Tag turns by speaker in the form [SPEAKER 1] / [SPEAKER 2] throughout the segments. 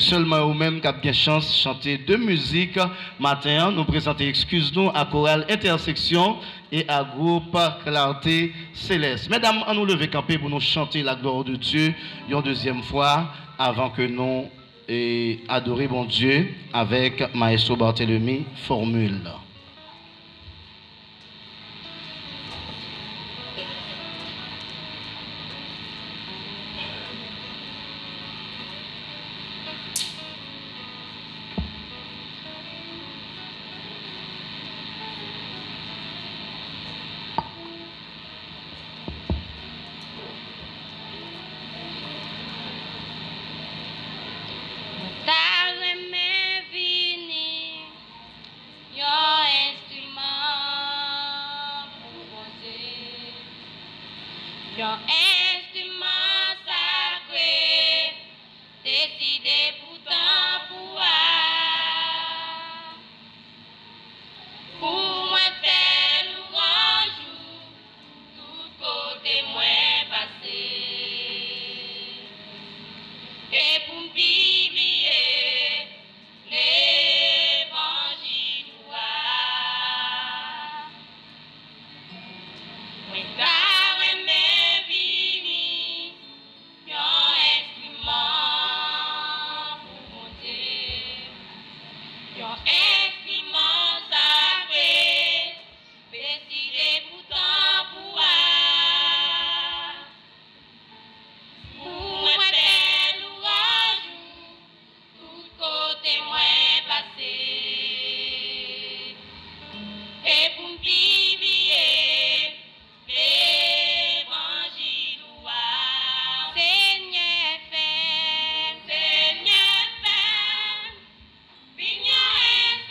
[SPEAKER 1] seulement vous-même qui avez bien chance de chanter deux musiques. Matin, nous présentons Excuse-nous à Chorale Intersection et à groupe Clarté Céleste. Mesdames, on nous lever camper pour nous chanter la gloire de Dieu une deuxième fois avant que nous adorer bon Dieu avec Maestro Barthélemy Formule.
[SPEAKER 2] Seigneur, fais, Seigneur, fais,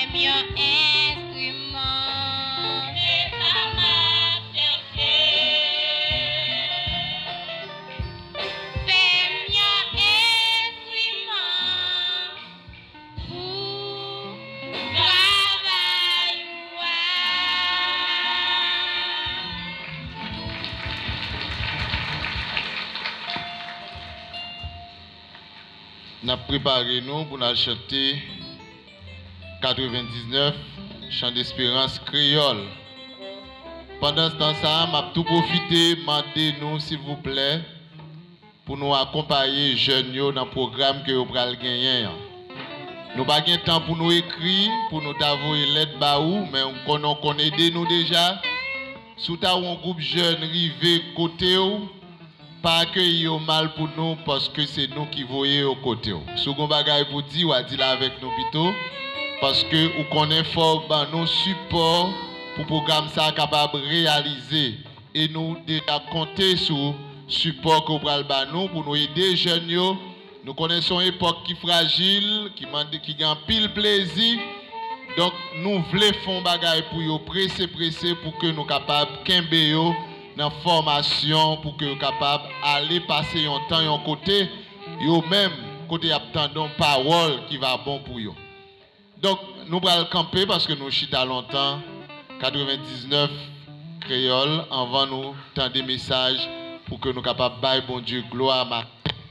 [SPEAKER 2] Nous avons préparé nous pour nous chanter 99 chant d'espérance créole. Pendant ce temps, ça m'a tout profité, demandez nous s'il vous plaît pour nous accompagner jeunes dans le programme que vous allez gagner. Nous n'avons pas de temps pour nous écrire, pour nous envoyer l'aide baou, mais on connaît nous déjà. Si vous avez un groupe jeune rivé côté ou pas accueillir mal pour nous parce que c'est nous qui voyons au côté. Si vous avez pour dire, ou dit là avec nous plutôt, parce que vous connaissez fort nos supports pour le programme ça capable de réaliser. Et nous déjà compter sur le support que vous avez nous pour nous aider jeunes. Nous connaissons une époque qui est fragile, qui a pile plaisir. Donc nous voulons faire bagaille pour vous pressé pour que nous soyons capables de dans formation pour que vous soyez capable d'aller passer un temps un côté, yo même côté attendons parole qui va bon pour vous. Donc nous allons camper parce que nous chita longtemps 99 créole avant nous tendre des messages pour que nous soyons capables de bailler bon Dieu gloire ma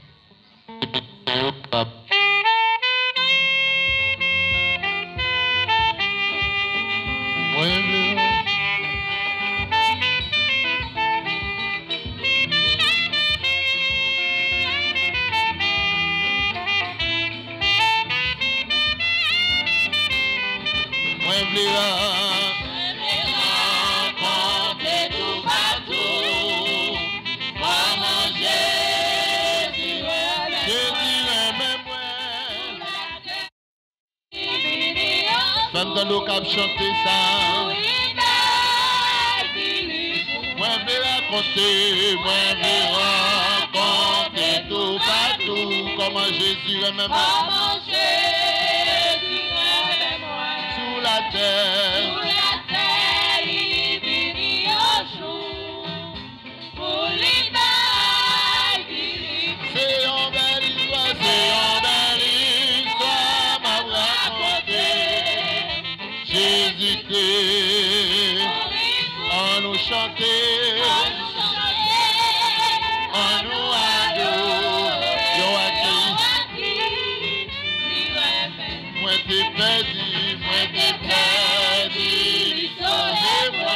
[SPEAKER 2] Femme dans l'eau cap chanter ça. Moi vais raconter, tout partout. Comment Jésus aime moi. Sous la terre. On nous chanter, on nous adore. Moi t'es perdu, sauvez-moi.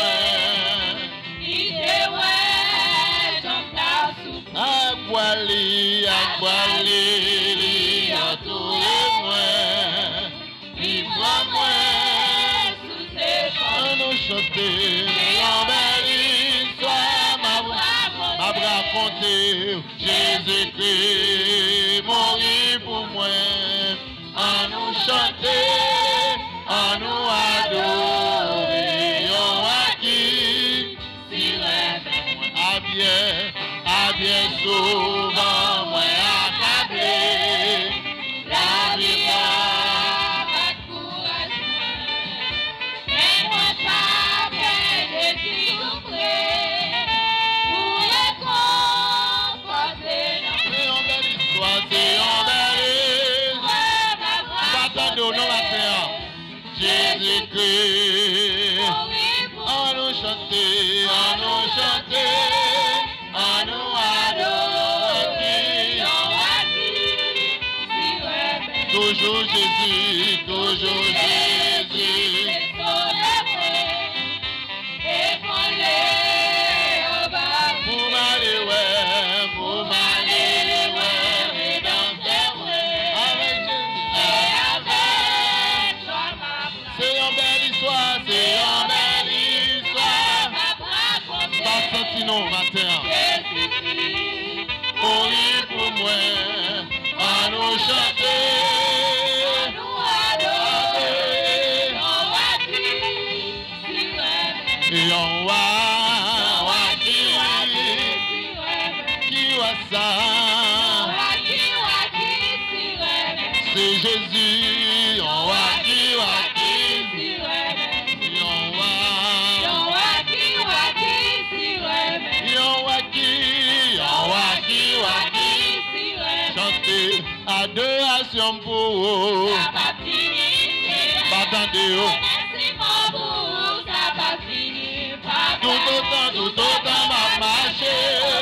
[SPEAKER 2] Aguali, entourez-moi, vivre-moi. Chanter en belle histoire, m'a raconté Jésus-Christ mourir pour moi. En nous chanter, en nous adorer, on a qui si à bien souvent, moi accablé, la vie a pas de courage. Jésus-Christ, on nous chanter, on nous adorer. Toujours Jésus, toujours Jésus. Pour m'aller, avec Jésus. C'est une belle histoire, Pas senti non matin. Mourir pour moi, à nous chanter. Et on va qui va ça? C'est Jésus, on va qui Adoration pour vous.
[SPEAKER 3] Ça va finir.
[SPEAKER 2] Attendez-vous.
[SPEAKER 3] Remerciement pour vous. Ça va finir. Papa.
[SPEAKER 2] Tout autant m'a marché.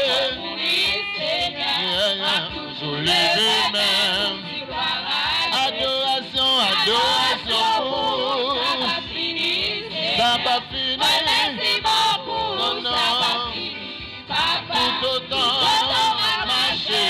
[SPEAKER 2] Toujours levé même. Adoration pour vous. Ça va finir.
[SPEAKER 3] Remerciement pour vous.
[SPEAKER 2] Non,
[SPEAKER 3] Ça va finir. Papa.
[SPEAKER 2] Tout autant m'a marché.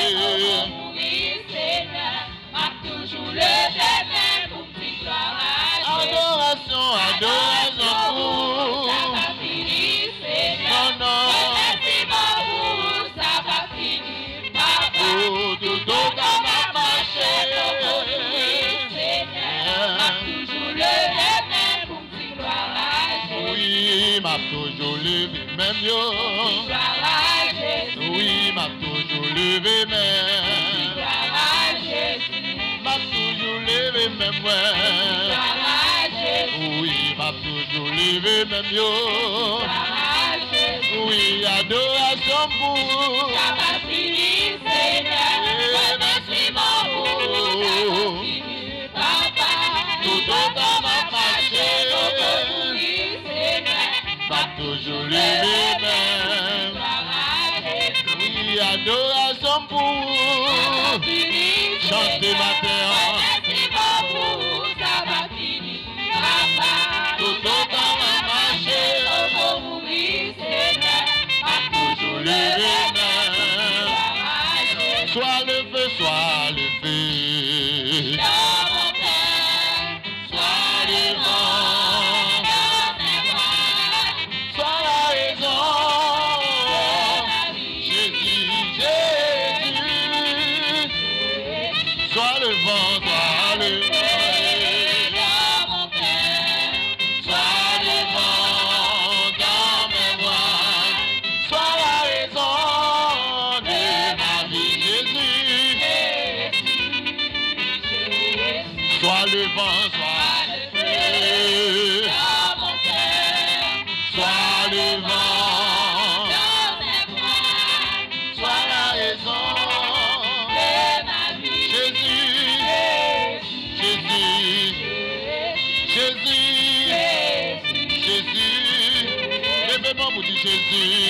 [SPEAKER 3] Toujours le même pour petite gloire à Dieu.
[SPEAKER 2] Adoration pour vous.
[SPEAKER 3] Ça va finir, Seigneur.
[SPEAKER 2] Non.
[SPEAKER 3] Remerciement pour vous, ça va finir, Papa.
[SPEAKER 2] Tout autant m'a marché.
[SPEAKER 3] Seigneur, toujours le même pour petite gloire à Dieu.
[SPEAKER 2] Oui, m'a toujours levé même yo.
[SPEAKER 3] Gloire à Jésus.
[SPEAKER 2] Oui, m'a toujours levé même.
[SPEAKER 3] Gloire à Jésus.
[SPEAKER 2] M'a toujours levé même
[SPEAKER 3] Gloire
[SPEAKER 2] ouais.
[SPEAKER 3] à Jésus.
[SPEAKER 2] Oui, m'a toujours levé même yo.
[SPEAKER 3] Gloire à Jésus.
[SPEAKER 2] Oui, adoration pour vous.
[SPEAKER 3] Ça va finir, Seigneur. Remerciement pour vous, ça va finir, Papa.
[SPEAKER 2] Tout autant m'a marché. M'a toujours levé même. Oui, adoration pour vous. Chantez matin. Tout autant m'a marché. Toujours levé même. Soit le feu, soit le feu. Soit le vent. Soit la raison. Jésus. Soit le vent, soit le vent. Soit le vent dans mes voies. Soit la raison de ma vie, Jésus. Soit le vent, soit le feu. Soit le vent. Soit la raison. Jésus. Levez-moi pour dire Jésus.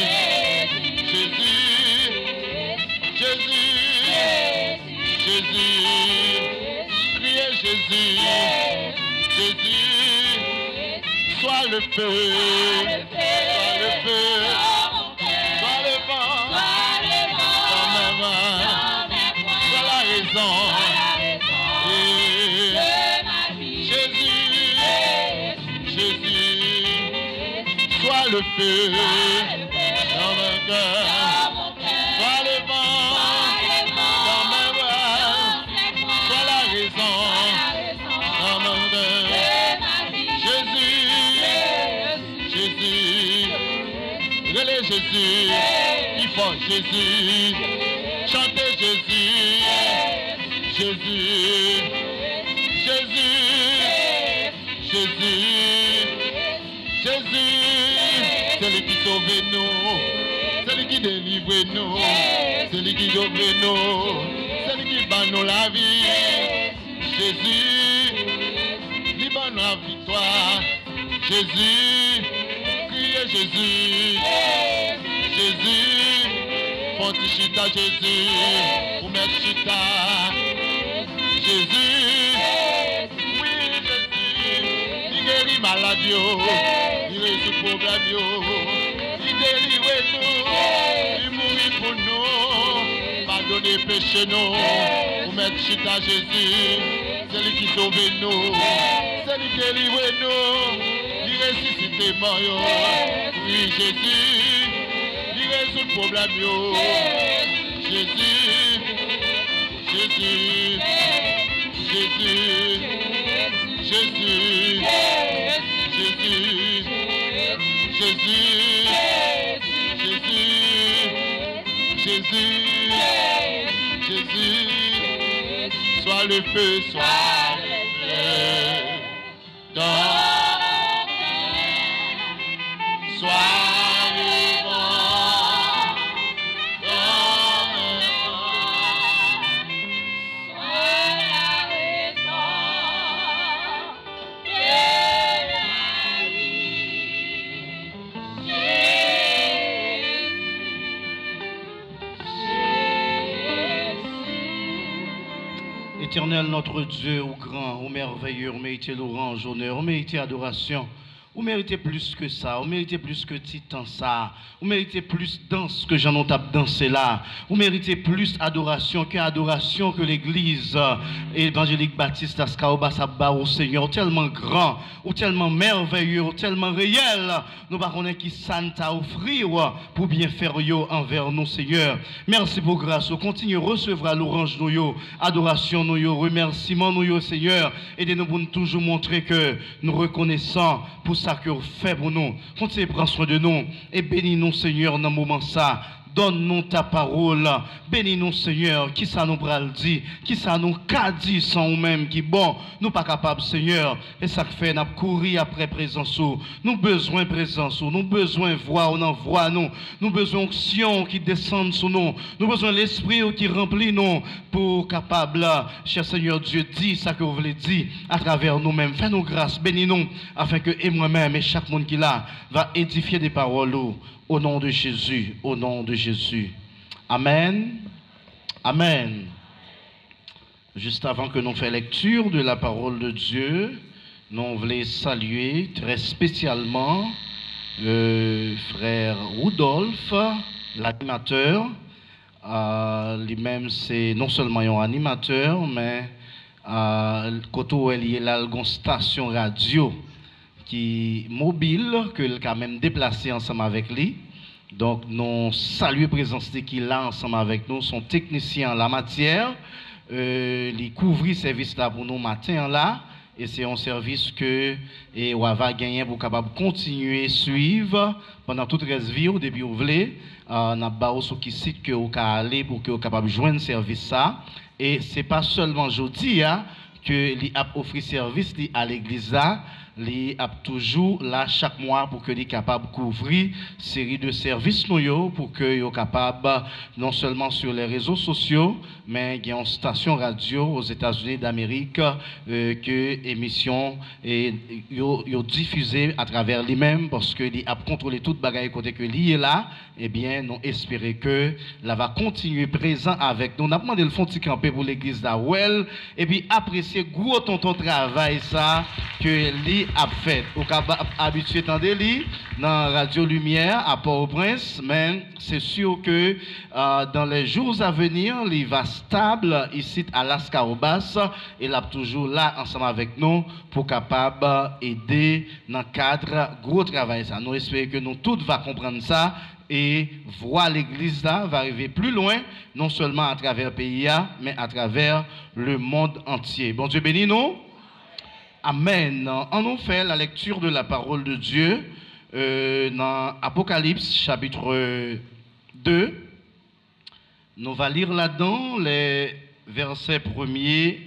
[SPEAKER 2] Criez Jésus. Sois le feu. Sois le feu. Sois le vent. Dans mes mains. Sois la raison. Sois le feu dans mon cœur, sois le vent dans mes bras, sois la raison dans mon cœur. Jésus, relais Jésus, il faut Jésus, chantez Jésus, Jésus, celui qui sauve nous, celui qui délivre nous, celui qui sauve nous, celui qui bat nous la vie. Jésus, libère la victoire. Jésus, criez Jésus. Fontichita Jésus, ou mettre chita. Jésus, oui Jésus, il guérit maladie, il résout problème, il délivre nous, il mourit pour nous, pardonner péché nous, ou mettre chita Jésus, celui qui sauve nous, celui qui délivre nous, il ressuscite mort, oui Jésus, il résout le problème, Jésus, Jésus, Jésus, Jésus, Jésus, Jésus, Jésus, Jésus, soit le feu, soit le feu, dans soit le vent, dans le vent,
[SPEAKER 1] Éternel, notre Dieu, au grand, au merveilleux, vous méritez louange, honneur, vous méritez adoration. Vous méritez plus que ça, vous méritez plus que titan ça, vous méritez plus danse que j'en ai dansé là, vous méritez plus adoration que l'église évangélique baptiste Askaoba Sabba au Seigneur, tellement grand, ou tellement merveilleux, ou tellement réel, nous ne connaissons qui Santa offrir pour bien faire yo envers nous Seigneur. Merci pour grâce, continue à recevoir l'orange nous yo, adoration nous yo, remerciement nous yo Seigneur, aidez-nous pour nous toujours montrer que nous reconnaissons pour ça que vous faites pour nous. Continuez à prendre soin de nous et bénis-nous, Seigneur, dans ce moment ça. Donne-nous ta parole. Bénis-nous, Seigneur. Qui ça nous pral dit? Qui ça nous qu'a dit sans nous-mêmes? Qui bon, nous pas capables, Seigneur. Et ça fait, nous courir après présence. Nous besoin de présence. Nous besoin de voix. On envoie nous. Nous besoin d'action qui descend sur nous. Nous besoin de l'esprit qui remplit nous pour capable, cher Seigneur Dieu, dit ça que vous voulez dire à travers nous-mêmes. Fais-nous grâce. Bénis-nous afin que et moi-même et chaque monde qui là va édifier des paroles. Au nom de Jésus, au nom de Jésus. Amen. Amen. Juste avant que nous fassions lecture de la parole de Dieu, nous voulons saluer très spécialement le frère Rudolph, l'animateur. Lui-même, c'est non seulement un animateur, mais quand il y a une station radio qui mobile, que il a même déplacé ensemble avec lui. Donc, nous saluons la présence qu'il a ensemble avec nous, son technicien en la matière. Il couvre le service là pour nous matin là. Et c'est un service que on va gagner pour capable continuer à suivre pendant toute la vie depuis vous voulez. On a barré sur qui site que vous aller pour que vous capable joindre service ça. Et c'est pas seulement aujourd'hui que il a offert service à l'église là. Il a toujours là chaque mois pour que les capable couvrir série de services nous pour que soient capable non seulement sur les réseaux sociaux mais il y a une station radio aux États-Unis d'Amérique que émission et yo diffusé à travers lui-même parce que il a contrôlé toute bagaille côté que lui est là et bien nous espérons que là va continuer présent avec nous. On a demandé le fond de camper pour l'église d'Awel et puis apprécier gros ton travail ça que lui a fait. Ou habitué tant de dans Radio Lumière à Port-au-Prince, mais c'est sûr que dans les jours à venir, il va stable ici à Las Caobas et il est toujours là ensemble avec nous pour capable aider dans le cadre gros travail ça. Nous espérons que nous tous va comprendre ça et voir l'église là va arriver plus loin, non seulement à travers le pays, mais à travers le monde entier. Bon Dieu bénis nous. Amen. On nous fait la lecture de la parole de Dieu dans Apocalypse chapitre 2. Nous allons lire là-dedans les versets premiers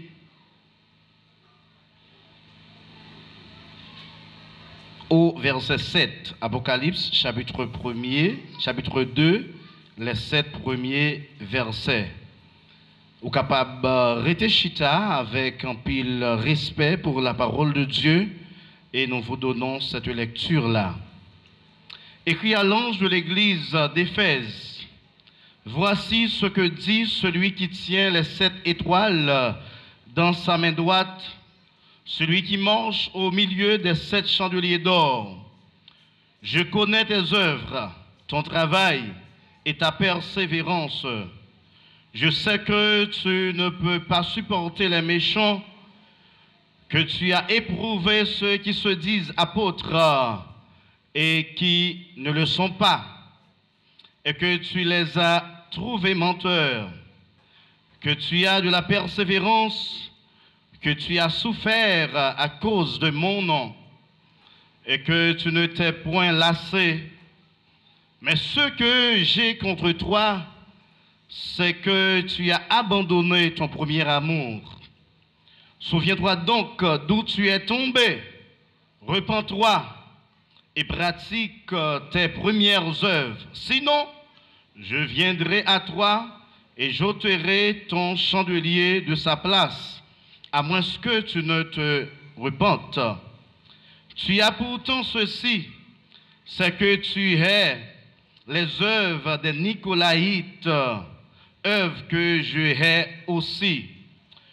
[SPEAKER 1] au verset 7. Apocalypse chapitre chapitre 2, les 7 premiers versets. Ou capable rester chita avec un pile respect pour la parole de Dieu et nous vous donnons cette lecture là. Écrit à l'ange de l'église d'Éphèse, voici ce que dit celui qui tient les 7 étoiles dans sa main droite, celui qui marche au milieu des 7 chandeliers d'or. Je connais tes œuvres, ton travail et ta persévérance. Je sais que tu ne peux pas supporter les méchants, que tu as éprouvé ceux qui se disent apôtres et qui ne le sont pas, et que tu les as trouvés menteurs, que tu as de la persévérance, que tu as souffert à cause de mon nom, et que tu ne t'es point lassé. Mais ce que j'ai contre toi, c'est que tu as abandonné ton premier amour. Souviens-toi donc d'où tu es tombé. Repens-toi et pratique tes premières œuvres. Sinon, je viendrai à toi et j'ôterai ton chandelier de sa place, à moins que tu ne te repentes. Tu as pourtant ceci, c'est que tu hais les œuvres des Nicolaïtes, œuvres que je hais aussi.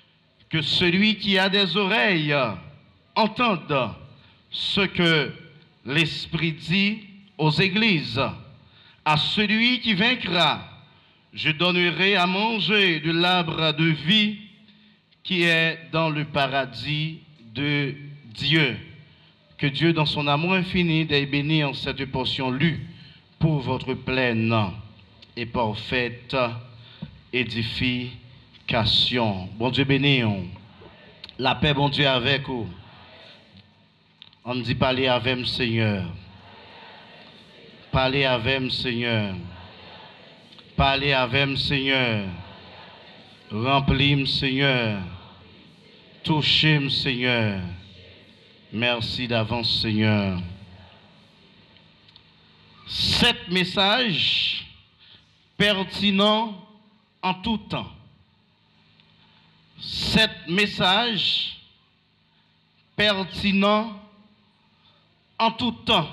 [SPEAKER 1] Que celui qui a des oreilles entende ce que l'Esprit dit aux églises. À celui qui vaincra, je donnerai à manger de l'arbre de vie qui est dans le paradis de Dieu. Que Dieu, dans son amour infini, ait béni en cette portion lue pour votre pleine et parfaite édification. Bon Dieu béni. La paix, bon Dieu, avec vous. On dit parler avec le Seigneur. Parlez avec le Seigneur. Parlez avec le Seigneur. Remplis-moi, Seigneur. Touchez-moi, Seigneur. Merci d'avance, Seigneur. 7 messages pertinents en tout temps. 7 messages pertinents en tout temps.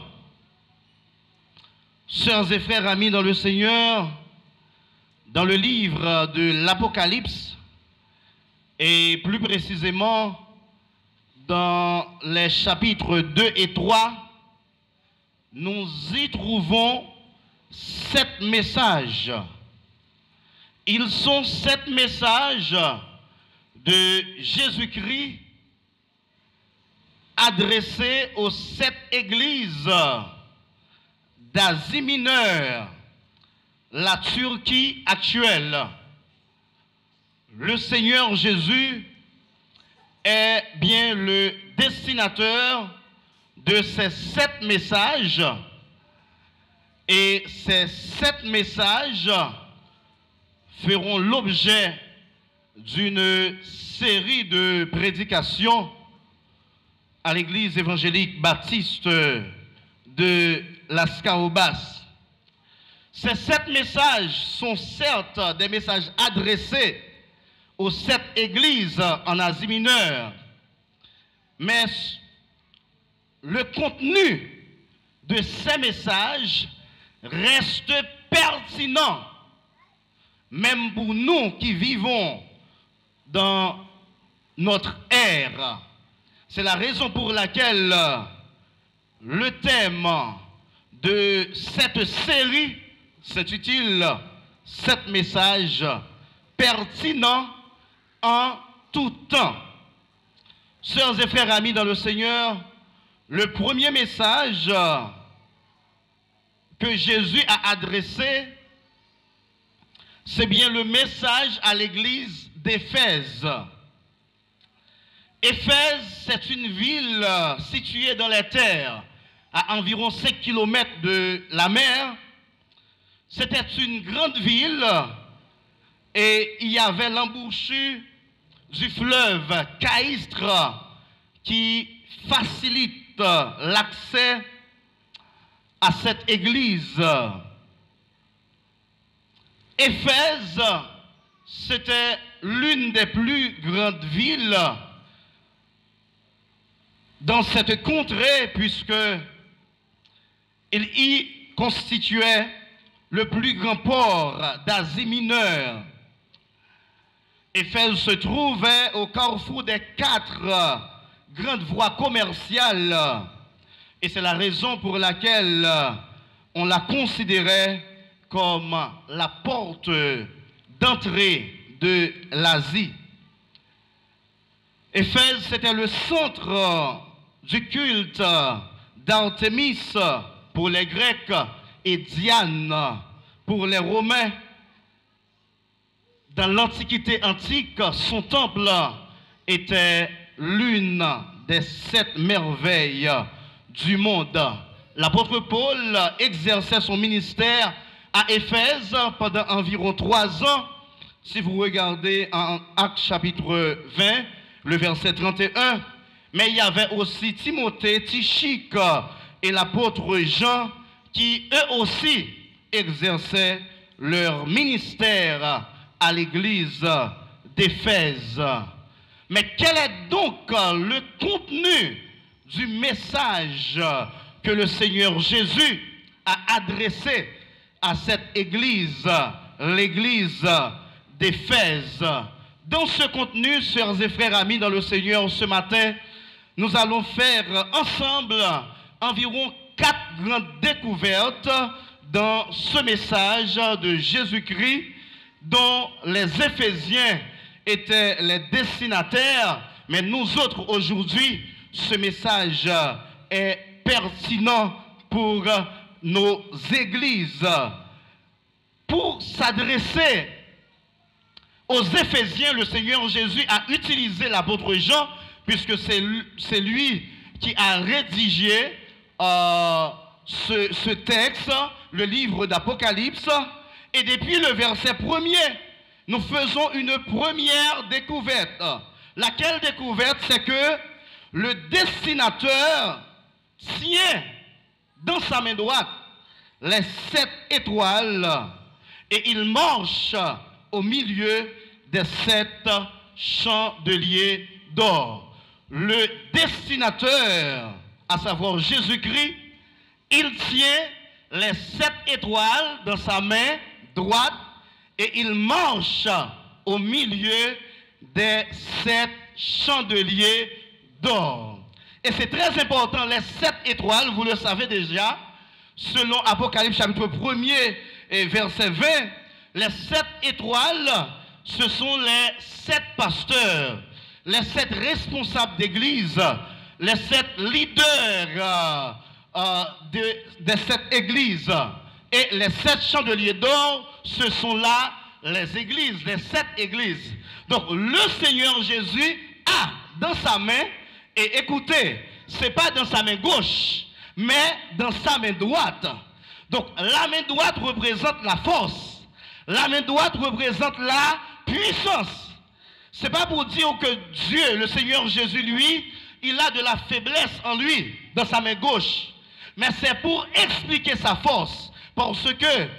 [SPEAKER 1] Sœurs et frères amis dans le Seigneur, dans le livre de l'Apocalypse, et plus précisément dans les chapitres 2 et 3, nous y trouvons 7 messages. Ils sont 7 messages de Jésus-Christ adressés aux 7 églises d'Asie mineure, la Turquie actuelle. Le Seigneur Jésus est bien le destinateur de ces 7 messages, et ces 7 messages feront l'objet d'une série de prédications à l'église évangélique baptiste de Las Caobas. Ces 7 messages sont certes des messages adressés aux 7 églises en Asie mineure, mais le contenu de ces messages reste pertinent, même pour nous qui vivons dans notre ère. C'est la raison pour laquelle le thème de cette série s'intitule 7 messages pertinents en tout temps. Sœurs et frères amis dans le Seigneur, le premier message que Jésus a adressé, c'est bien le message à l'église d'Éphèse. Éphèse, c'est une ville située dans les terres, à environ 5 km de la mer. C'était une grande ville et il y avait l'embouchure du fleuve Caïstre qui facilite l'accès à cette église. Éphèse, c'était l'une des plus grandes villes dans cette contrée, puisque il y constituait le plus grand port d'Asie mineure. Éphèse se trouvait au carrefour des 4 grandes voies commerciales, et c'est la raison pour laquelle on la considérait comme la porte d'entrée de l'Asie. Éphèse, c'était le centre du culte d'Artémis pour les Grecs et Diane pour les Romains. Dans l'Antiquité antique, son temple était l'une des 7 merveilles du monde. L'apôtre Paul exerçait son ministère à Éphèse pendant environ 3 ans. Si vous regardez en Actes chapitre 20, le verset 31, mais il y avait aussi Timothée, Tychique et l'apôtre Jean qui eux aussi exerçaient leur ministère à l'église d'Éphèse. Mais quel est donc le contenu du message que le Seigneur Jésus a adressé à cette église, l'église d'Éphèse? Dans ce contenu, sœurs et frères amis dans le Seigneur, ce matin, nous allons faire ensemble environ 4 grandes découvertes dans ce message de Jésus-Christ dont les Éphésiens étaient les destinataires, mais nous autres aujourd'hui, ce message est pertinent pour nos églises. Pour s'adresser aux Éphésiens, le Seigneur Jésus a utilisé l'apôtre Jean, puisque c'est lui qui a rédigé ce texte, le livre d'Apocalypse. Et depuis le verset 1er, nous faisons une première découverte. Laquelle découverte? C'est que le destinateur tient dans sa main droite les 7 étoiles et il marche au milieu des 7 chandeliers d'or. Le destinateur, à savoir Jésus-Christ, il tient les 7 étoiles dans sa main droite et il marche au milieu des 7 chandeliers d'or. Et c'est très important, les 7 étoiles, vous le savez déjà, selon Apocalypse chapitre 1er et verset 20, les 7 étoiles, ce sont les 7 pasteurs, les 7 responsables d'église, les 7 leaders des 7 églises. Et les 7 chandeliers d'or, ce sont là les églises, les 7 églises. Donc le Seigneur Jésus a dans sa main, et écoutez, ce n'est pas dans sa main gauche, mais dans sa main droite. Donc la main droite représente la force. La main droite représente la puissance. Ce n'est pas pour dire que Dieu, le Seigneur Jésus, lui, il a de la faiblesse en lui, dans sa main gauche. Mais c'est pour expliquer sa force. Parce que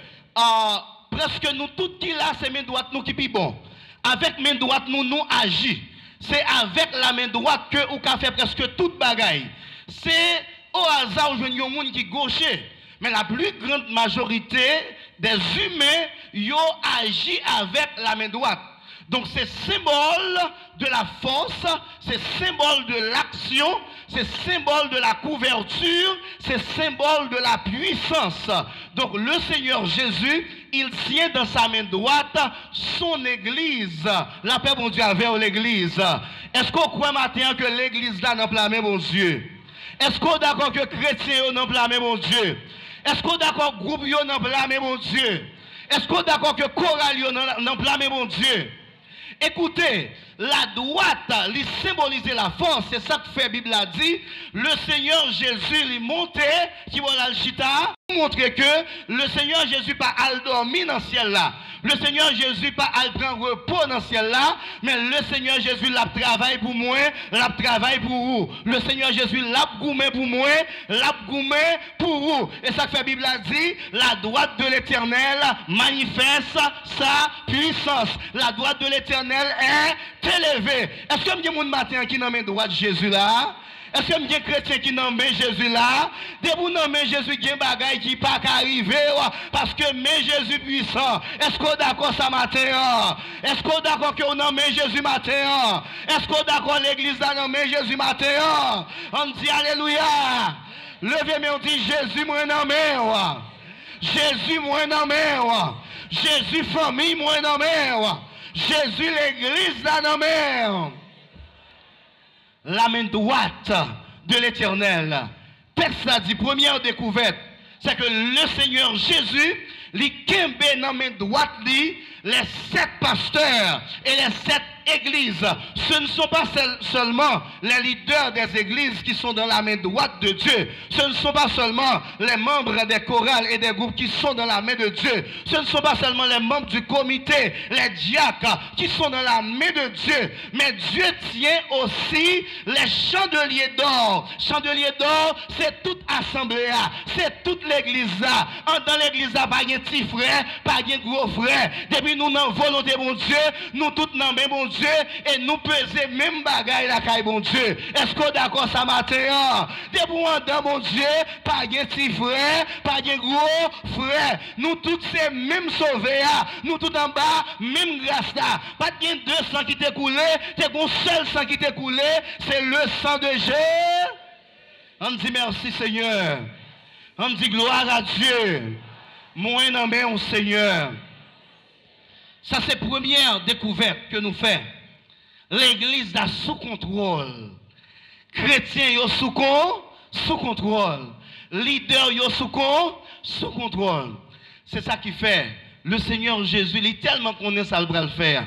[SPEAKER 1] presque nous, tout qui là, c'est main droite nous qui pi bon. Avec main droite, nous agissons. C'est avec la main droite que nous avons fait presque toute bagaille. C'est au hasard où nous avons un monde qui est gaucher. Mais la plus grande majorité des humains, ils agissent avec la main droite. Donc c'est symbole de la force, c'est symbole de l'action, c'est symbole de la couverture, c'est symbole de la puissance. Donc le Seigneur Jésus, il tient dans sa main droite son église. La paix, mon Dieu, avec l'église. Est-ce qu'on croit maintenant que l'église là n'a pas la main, mon Dieu? Est-ce qu'on est d'accord que chrétiens n'ont pas la main, mon Dieu? Est-ce qu'on est d'accord que groupe n'ont pas la main, mon Dieu? Est-ce qu'on est d'accord que chorale n'ont pas la main, mon Dieu? Écoutez, la droite, lui symboliser la force, c'est ça que fait la Bible a dit. Le Seigneur Jésus lui montait, qui va la chita, montrer que le Seigneur Jésus pas al dormir dans le ciel là. Le Seigneur Jésus pas al prendre repos dans le ciel là, mais le Seigneur Jésus l'a travaillé pour moi, l'a travaillé pour vous. Le Seigneur Jésus l'a goumé pour moi, l'a goumé pour vous. Et ça que la Bible a dit, la droite de l'Éternel manifeste sa puissance. La droite de l'Éternel est élevée. Est-ce que vous avez un matin qui n'a pas droite de Jésus là? Est-ce que vous avez des chrétiens qui n'ont pas Jésus là? Dès que vous n'avez Jésus, il y a des bagailles qui ne peuvent pas arriver parce que mais Jésus puissant. Est-ce qu'on est d'accord ça matin? Est-ce qu'on est d'accord que vous n'avez Jésus matin? Est-ce qu'on est d'accord l'église a nommé Jésus matin? On dit Alléluia. Levez-moi, on dit Jésus moi nommé. Jésus moi nommé. Jésus famille moi nommé. Jésus l'église a nommé. La main droite de l'Éternel. Texte a dit, première découverte, c'est que le Seigneur Jésus, lui kembe dans la main droite, les 7 pasteurs et les 7 églises. Ce ne sont pas seulement les leaders des églises qui sont dans la main droite de Dieu. Ce ne sont pas seulement les membres des chorales et des groupes qui sont dans la main de Dieu. Ce ne sont pas seulement les membres du comité, les diacres qui sont dans la main de Dieu. Mais Dieu tient aussi les chandeliers d'or. Chandeliers d'or, c'est toute assemblée, c'est toute l'église. Dans l'église, pas de petit frère, pas de gros frère. Depuis nous, dans volonté, mon Dieu, nous tous dans main, bon Dieu et nous peser même bagaille la caille bon Dieu. Est-ce qu'on est d'accord ça matin? Debout en dedans bon Dieu, pas de petit frère, pas de gros frère. Nous tous c'est même sauvés, nous tous en bas, même grâce là. Pas de deux sang qui t'est coulé, t'es un seul sang qui t'est coulé, c'est le sang de Jésus. On dit merci Seigneur. On dit gloire à Dieu. Moi en main au Seigneur. Ça c'est la première découverte que nous faisons. L'église est sous contrôle. Chrétiens sous contrôle. Leaders sous contrôle. C'est ça qui fait. Le Seigneur Jésus, il est tellement connaît ça le faire.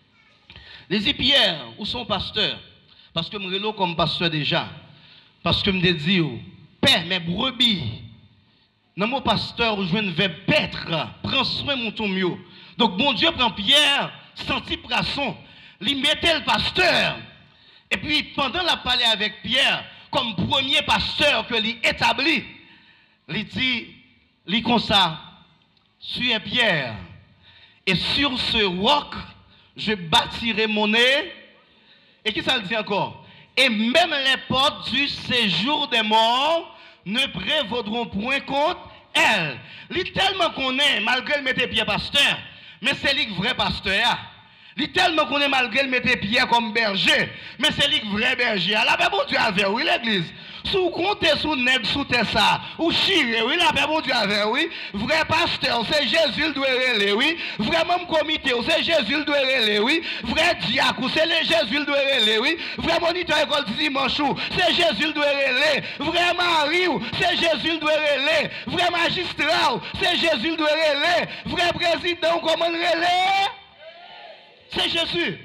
[SPEAKER 1] Les Pierre, où sont pasteurs? Parce que je me comme pasteur déjà. Parce que je me dis, Père, mes brebis. Dans mon pasteur, je viens de paître. Prends soin de mon ton mieux. Donc, bon Dieu prend Pierre, senti poisson, il mettait le pasteur. Et puis, pendant la parler avec Pierre, comme premier pasteur que l'il établit, il dit, il comme ça, suis Pierre, et sur ce roc, je bâtirai mon nez. Et qui ça le dit encore? Et même les portes du séjour des morts ne prévaudront point contre elle. Il est tellement qu'on est, malgré le mettre Pierre pasteur, mais c'est lui vrai pasteur. Il est tellement qu'on est malgré le mettre Pierre comme berger, mais c'est lui vrai berger. La paix bon Dieu avec oui l'église. Sous compter sous nèg sous ça, ou chire, oui la paix bon Dieu avec oui. Vrai pasteur, c'est Jésus le doit relayer, oui. Vrai même comité, c'est Jésus le doit relayer, oui. Vrai diacre, c'est Jésus le doit relayer, oui. Vrai moniteur école dimanche, c'est Jésus le doit relayer. Vrai mari, c'est Jésus le doit relayer. Vrai magistrat, c'est Jésus le doit relayer. Vrai président, comment le relayer? C'est Jésus.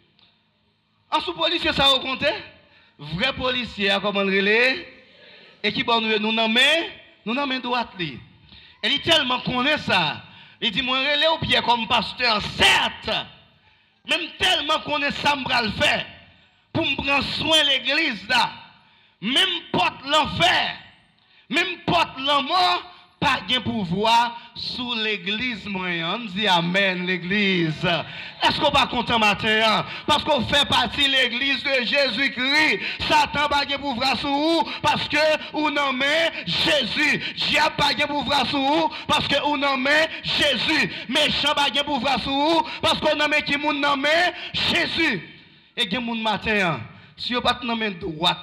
[SPEAKER 1] En sous-policier, ça vous compte? Vrai policier, comment le relayer? Et qui bon nous nommons droite. Et il tellement connaît ça. Il dit, moi, relais ou bien comme pasteur, certes. Même tellement connaît ça, je le faire. Pour me prendre soin de l'église là. Même porte l'enfer. Même porte la mort. Pas de pouvoir sous l'église moyenne. On dit amen l'église. Est-ce qu'on pas content matin? Parce qu'on fait partie de l'église de Jésus-Christ. Satan pas de pouvoir sous vous parce que vous nommez Jésus. Diable pas de pouvoir sous vous parce que vous nommez Jésus. Méchant pas de pouvoir sous vous parce qu'on nomme qui vous nommé Jésus. Et que moun matin, si vous pas nommé droite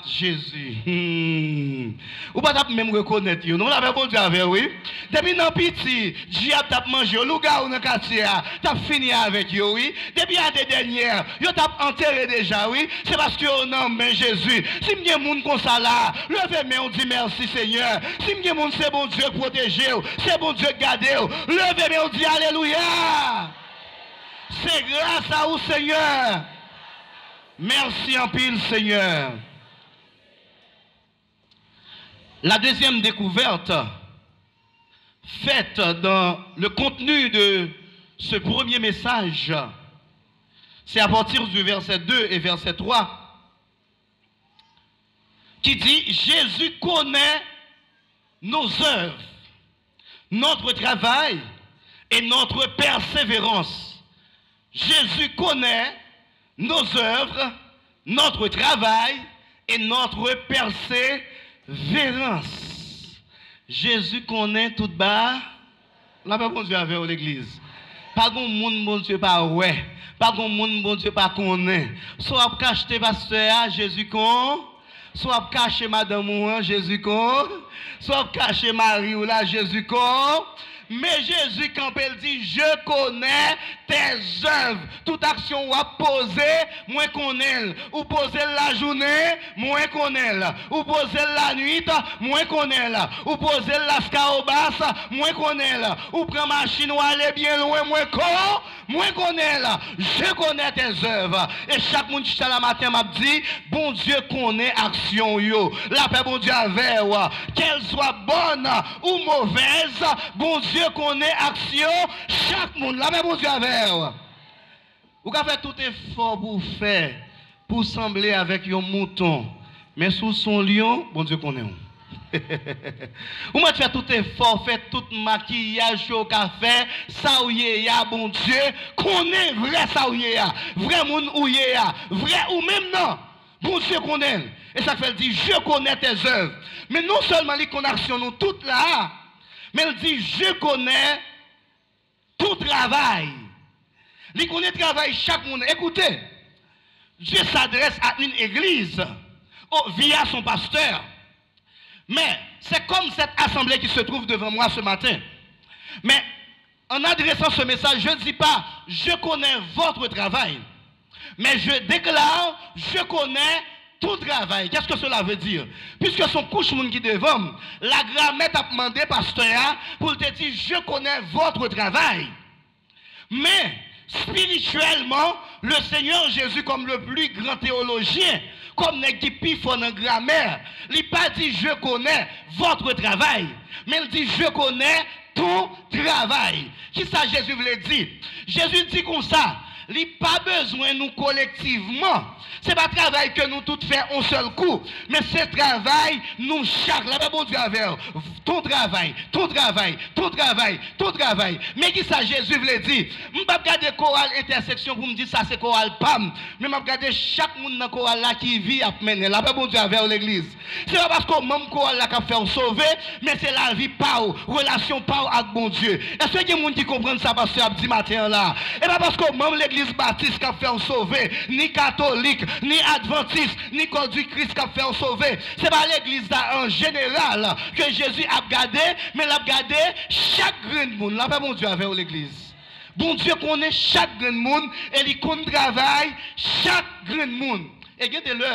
[SPEAKER 1] Jésus, vous pas même reconnaître nous l'avons bon Dieu avec oui. Depuis dans petit, diable t'a mangé au loup-garou dans quartier, t'a fini avec vous oui. Depuis l'année dernière, vous t'a enterré déjà oui. C'est parce que vous nommé Jésus. Si m'y a moun comme ça là, levez-moi on dit merci Seigneur. Si m'y a moun c'est bon Dieu protéger, c'est bon Dieu garder. Levez-moi on dit alléluia. C'est grâce à vous Seigneur. Merci en pile, Seigneur. La deuxième découverte faite dans le contenu de ce premier message, c'est à partir du verset 2 et verset 3, qui dit, Jésus connaît nos œuvres, notre travail et notre persévérance. Jésus connaît nos œuvres, notre travail et notre persévérance. Jésus connaît tout bas. La paix bon Dieu avec l'église. Pas de monde bon Dieu pas ouais. Pas de monde bon Dieu pas connaît. Soit cacher pasteur Jésus connaît. Soit cacher madame Jésus connaît. Soit cacher Marie ou là Jésus connaît. Mais Jésus, quand il dit, je connais tes œuvres. Toute action ou à poser, moi connais. Ou poser la journée, moi connais. Ou poser la nuit, moi connais. Ou poser la scarobas, moi connais. Ou prendre machine ou aller bien loin, moi connais. Je connais tes œuvres. Et chaque monde qui la matin m'a dit, bon Dieu connaît action yo. La paix bon Dieu avec moi. Qu'elle soit bonne ou mauvaise, bon Dieu connaît action, chaque monde, la même Dieu avec. Vous avez fait tout effort pour faire, pour sembler avec un mouton, mais sous son lion, bon Dieu connaît. Ou moi tu fais tout effort, fait tout maquillage au café, ça ou y a bon Dieu, connaît vrai ça ou y a, vrai moun ou y a, vrai ou même non. Bon Dieu connaît. Et ça fait dire je connais tes œuvres. Mais non seulement il connaît action nous toutes là, mais il dit je connais tout travail. Il connaît travail chaque monde. Écoutez, Dieu s'adresse à une église via son pasteur. Mais c'est comme cette assemblée qui se trouve devant moi ce matin. Mais en adressant ce message, je ne dis pas je connais votre travail. Mais je déclare je connais tout travail. Qu'est-ce que cela veut dire? Puisque son couche moun qui devant, la grammaire t'a demandé pasteur pour te dire je connais votre travail. Mais spirituellement, le Seigneur Jésus comme le plus grand théologien, comme n'est fort en grammaire, il n'a pas dit je connais votre travail, mais il dit je connais tout travail. Qui ça Jésus voulait dire? Jésus dit comme ça, il n'a pas besoin nous collectivement. Ce n'est pas un travail que nous tous faisons un seul coup, mais c'est travail nous chaque. La bon Dieu avec ton travail, ton travail, ton travail, ton travail. Mais qui ça Jésus voulait dire? Je ne vais pas regarder chorale intersection pour me dire ça c'est chorale PAM. Mais je vais regarder chaque monde dans chorale là qui vit à mener. La bon Dieu avec l'église. Ce n'est pas parce que même chorale là qui a fait sauver, mais c'est la vie par relation par avec bon Dieu. Est-ce qu'il y a des gens qui comprennent ça parce que dit matin là? Et pas parce que même l'église baptiste qui a fait sauver, ni catholique, ni adventiste, ni corps du Christ qui a fait sauver. Ce n'est pas l'église en général que Jésus a gardé, mais il a gardé chaque grain de monde. Là, pas bon Dieu avec l'église. Bon Dieu connaît chaque grain de monde et il connaît travail chaque grain de monde. Et regardez-le,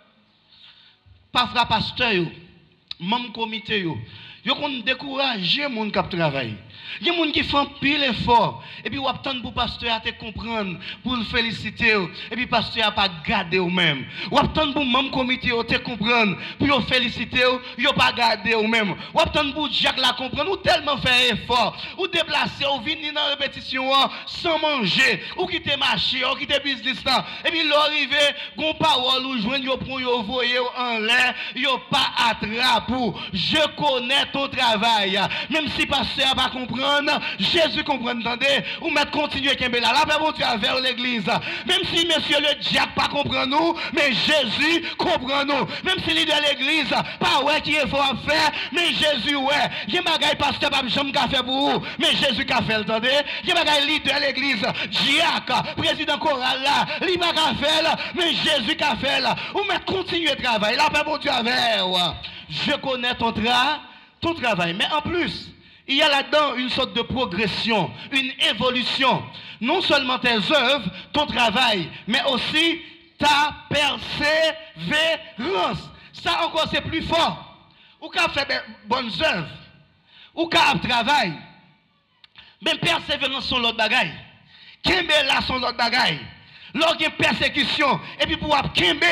[SPEAKER 1] parfois pasteur, même comité, yo qu'on décourage les gens qui travaillent. Il y a des gens qui font pile effort. Et puis, vous attendez pour le pasteur à te comprendre, pour le féliciter. Et puis, le pasteur n'a pas gardé vous-même. Vous attendez pour le même comité à te comprendre, pour le féliciter, vous n'a pas gardé vous-même. Vous attendez pour Jacques la comprendre, ou tellement faire effort, ou déplacer, ou venir dans la répétition sans manger, ou quitter marché, ou quitter business. Et puis, l'arrivée, vous parole, ou joindre, vous prenez, vous voyez en l'air, vous pas attrape. Je connais ton travail. Même si le pasteur n'a pas compris, Jésus comprend, entendez, ou mettre continuer Kembe là, la bon Dieu vers l'église. Même si monsieur le diable pas comprend nous, mais Jésus comprend nous. Même si l'idée de l'église, pas ouais qui est fort à faire, mais Jésus ouais. Il y a des pasteur pas jamais fait pour vous, mais Jésus qu'a fait, entendez. Il y a des leader de l'église, Diac, président choral là, il pas fait, mais Jésus qu'a fait là. Ou mettre continuer travail, la bon Dieu vers. Je connais ton travail, mais en plus il y a là-dedans une sorte de progression, une évolution. Non seulement tes œuvres, ton travail, mais aussi ta persévérance. Ça encore c'est plus fort. Ou qu'à faire de bonnes œuvres, ou qu'à travail. Mais persévérance sont l'autre bagaille. Kembe là sont l'autre bagaille. Lorsqu'il y a persécution, et puis pour kembe,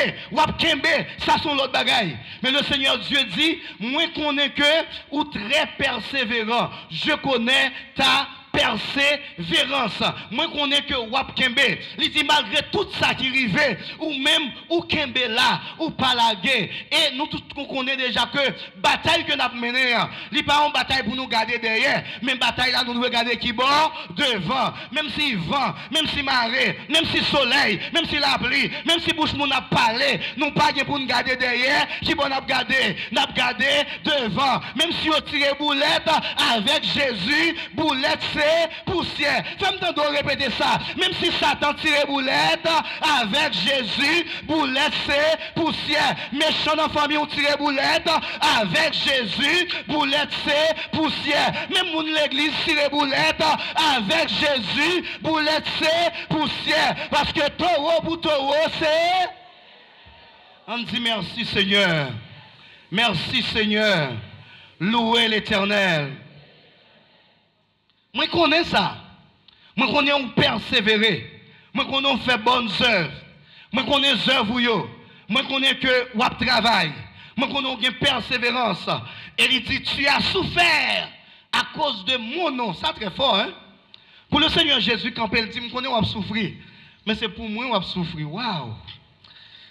[SPEAKER 1] ça sont l'autre bagaille. Mais le Seigneur Dieu dit, moi je connais que, ou très persévérant, je connais ta persévérance. Moi je connais que wap kembe. Il dit malgré tout ça qui arrive, ou même ou kembe là, ou pas la guerre. Et nous tous on connaît déjà que bataille que nous avons menée, il n'est pas une bataille pour nous garder derrière, mais bataille là nous devons garder qui bord devant. Même si vent, même si marée, même si soleil, même si la pluie, même si bouche nous n'a parlé, nous pas pour nous garder derrière, qui bon n'a garder devant. Même si on tire boulette avec Jésus, boulette c'est poussière. Fais-moi t'entendre répéter ça. Même si Satan tire boulette avec Jésus, boulette c'est poussière. Méchant dans la famille on tire boulette avec Jésus, boulette c'est poussière. Même mon l'église tire boulette avec Jésus, boulette c'est poussière. Parce que taureau pour taureau c'est... On dit merci Seigneur. Merci Seigneur. Louez l'Éternel. Moi, je connais ça. Moi, je connais on persévérer. Moi, je connais on fait bonnes œuvres. Moi, je connais les œuvres. Moi, je connais que on travaille. Moi, je connais on persévérance. Et il dit, tu as souffert à cause de mon nom. Ça, très fort, hein? Pour le Seigneur Jésus, quand il dit, je connais on souffrir. Mais c'est pour moi on souffrir. Waouh!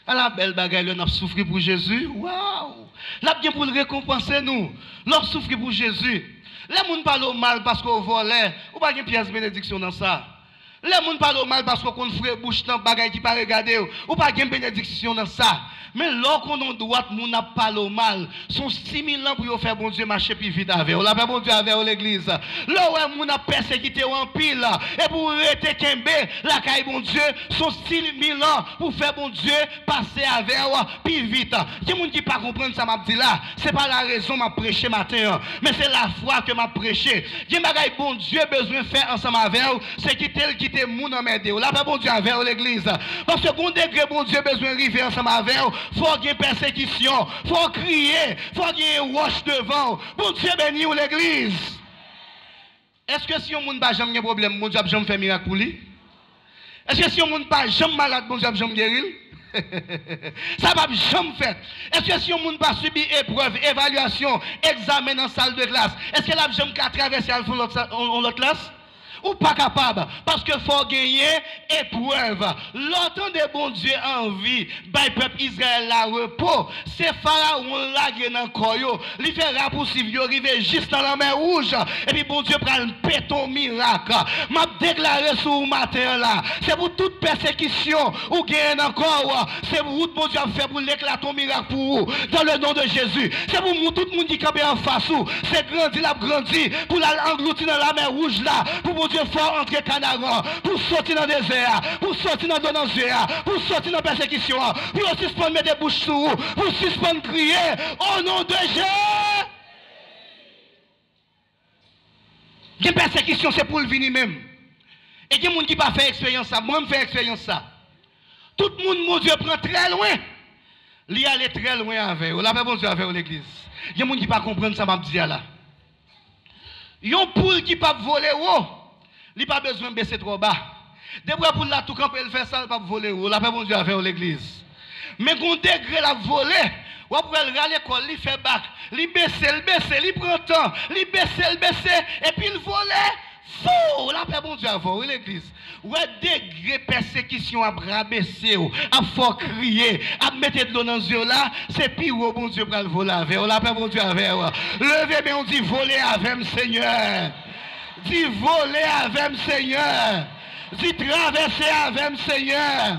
[SPEAKER 1] À la belle bagaille, on a souffert pour Jésus. Waouh! Là, bien pour le récompenser nous. L'on souffre pour Jésus. Les gens parlent mal parce qu'on volait. Ou pas une pièce de bénédiction dans ça. Les gens parlent mal parce qu'on fait bouche dans bagaille qui pas regarder. Ou pas une bénédiction dans ça. Mais lorsqu'on a droit, on n'a pas le mal. Sont 6000 ans pour faire bon Dieu marcher plus vite avec. On l'a fait bon Dieu avec l'église. Là où on a persécuté en pile. Et pour rester Kembe, la caille bon Dieu, sont 6000 ans pour faire bon Dieu passer avec plus vite. Il y a des gens qui ne pas comprendre ça, m'a dit là. Ce n'est pas la raison que je prêché matin. Mais c'est la foi que je prêché. Il y a des gens bon Dieu besoin de faire ensemble avec. C'est quitter le monde en m'aider. On l'a fait bon Dieu avec l'église. Parce que bon degré bon Dieu besoin d'arriver ensemble avec. Faut qu'il y ait persécution, faut crier, faut qu'il y ait roche devant. Bon Dieu béni ou l'église. Est-ce que si on ne pas jamais un problème, mon Dieu a jamais fait miracle pour lui? Est-ce que si on ne pas jamais malade, mon Dieu a jamais guéri? Ça va jamais faire. Est-ce que si on ne pas subir épreuve, évaluation, examen dans la salle de classe, est-ce que là jamais qu'à traverser l'autre classe? Ou pas capable, parce que faut gagner épreuve. L'autant de bon Dieu en vie, by peuple Israël la repos, c'est Pharaon là qui est dans le corps, il fait rapoussif, il arrive juste dans la mer rouge, et puis bon Dieu prend un péton miracle. M'a déclaré sur le matin là, c'est pour toute persécution ou gagne encore, c'est pour tout bon Dieu a fait pour l'éclater ton miracle pour vous, dans le nom de Jésus. C'est pour tout le monde qui campe en face, c'est grandi, la grandi, pour l'engloutir dans la mer rouge là, pour Dieu fort entrer Canaran, pour sortir dans le désert, pour sortir dans le danger, pour sortir dans la persécution, pour suspendre mettre des bouches sous, pour suspendre crier au nom de Jésus. Les persécutions, c'est pour le venir même. Et il y a des gens qui ne pas faire expérience ça, moi je fais expérience ça. Tout le monde, mon Dieu, prend très loin. Il allait très loin avec. On l'a fait bon Dieu avec l'église. Il y a des gens qui ne pas comprendre ça, je dis là. Il y a un poule qui ne pas voler haut. Il n'a pas besoin de baisser trop bas. Depuis pour la tout camp, il fait ça, il ne pas voler haut. La paix bon Dieu avec l'église. Mais quand degré la voler, ou après il à l'école, il fait bac, il baisse, il prend temps, il baisse, et puis il vole. Fou, la paix bon Dieu avec l'église. Ou degré persécution à rabaisser, à fort crier, à mettre de l'eau dans les yeux là, c'est pire où bon Dieu pour le voler avec. La paix bon Dieu avec. Levez bien, on dit voler avec le Seigneur. Dis voler avec le Seigneur. Dis traverser avec le Seigneur.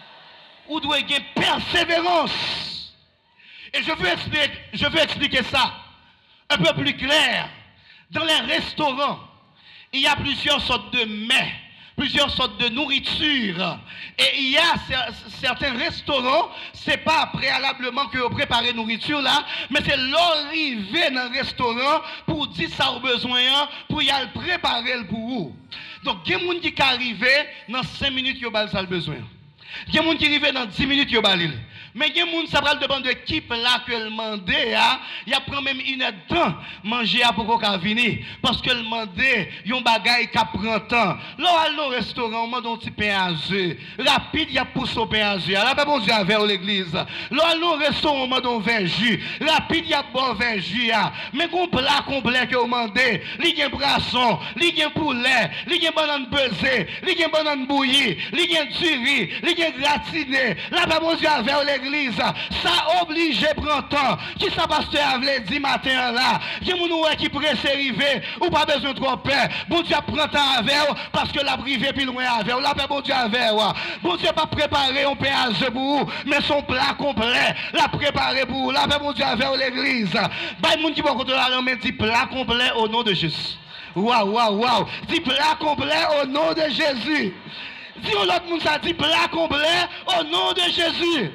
[SPEAKER 1] Ou doit y avoir persévérance. Et je veux expliquer ça un peu plus clair. Dans les restaurants, il y a plusieurs sortes de mets, plusieurs sortes de nourriture. Et il y a certains restaurants, c'est pas préalablement que vous préparez nourriture là, mais c'est l'arrivée dans le restaurant pour dire ça au besoin, pour y aller préparer pour vous. Donc, il y a des gens qui arrivent dans 5 minutes, ils ont ça le besoin. Il y a des gens qui arrivent dans 10 minutes, ils ont mais il y a des gens qui va dépendre de qui là que le mandé il y a prend même une heure de temps manger pour qu'on venir parce que le mandé yon bagaille qui prend temps. Là au restaurant on demande un petit pain à œufs rapide il y a pousse au pain à œufs. Là pas bon Dieu avec l'église. Là au restaurant on demande un vin jus rapide il y a bon vin jus mais qu'on plat complet que on demande, il y a brasson, il y a poulet, il y a banane pesée, il y a banane bouillie, il y a du riz, il y a gratiné. Là pas bon Dieu avec l'église. Ça oblige de prendre temps. Qui ça pasteur avait dit matin là? Il y a des qui presse arriver ou pas besoin de trop peur. Bon Dieu prend temps avec parce que la privé plus loin avec. La paix bon Dieu avec. Bon Dieu pas préparé un pain à œufs pour vous, mais son plat complet la préparé pour vous. La paix bon Dieu avec l'église. Bah moun qui va contre la langue dit plat complet au nom de Jésus. Waouh. Dit plat complet au nom de Jésus. Dis l'autre monde ça dit plat complet au nom de Jésus.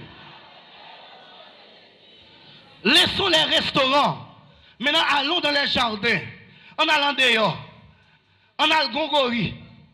[SPEAKER 1] Laissons les restaurants. Maintenant, allons dans les jardins. En allant dehors. En allant gongori.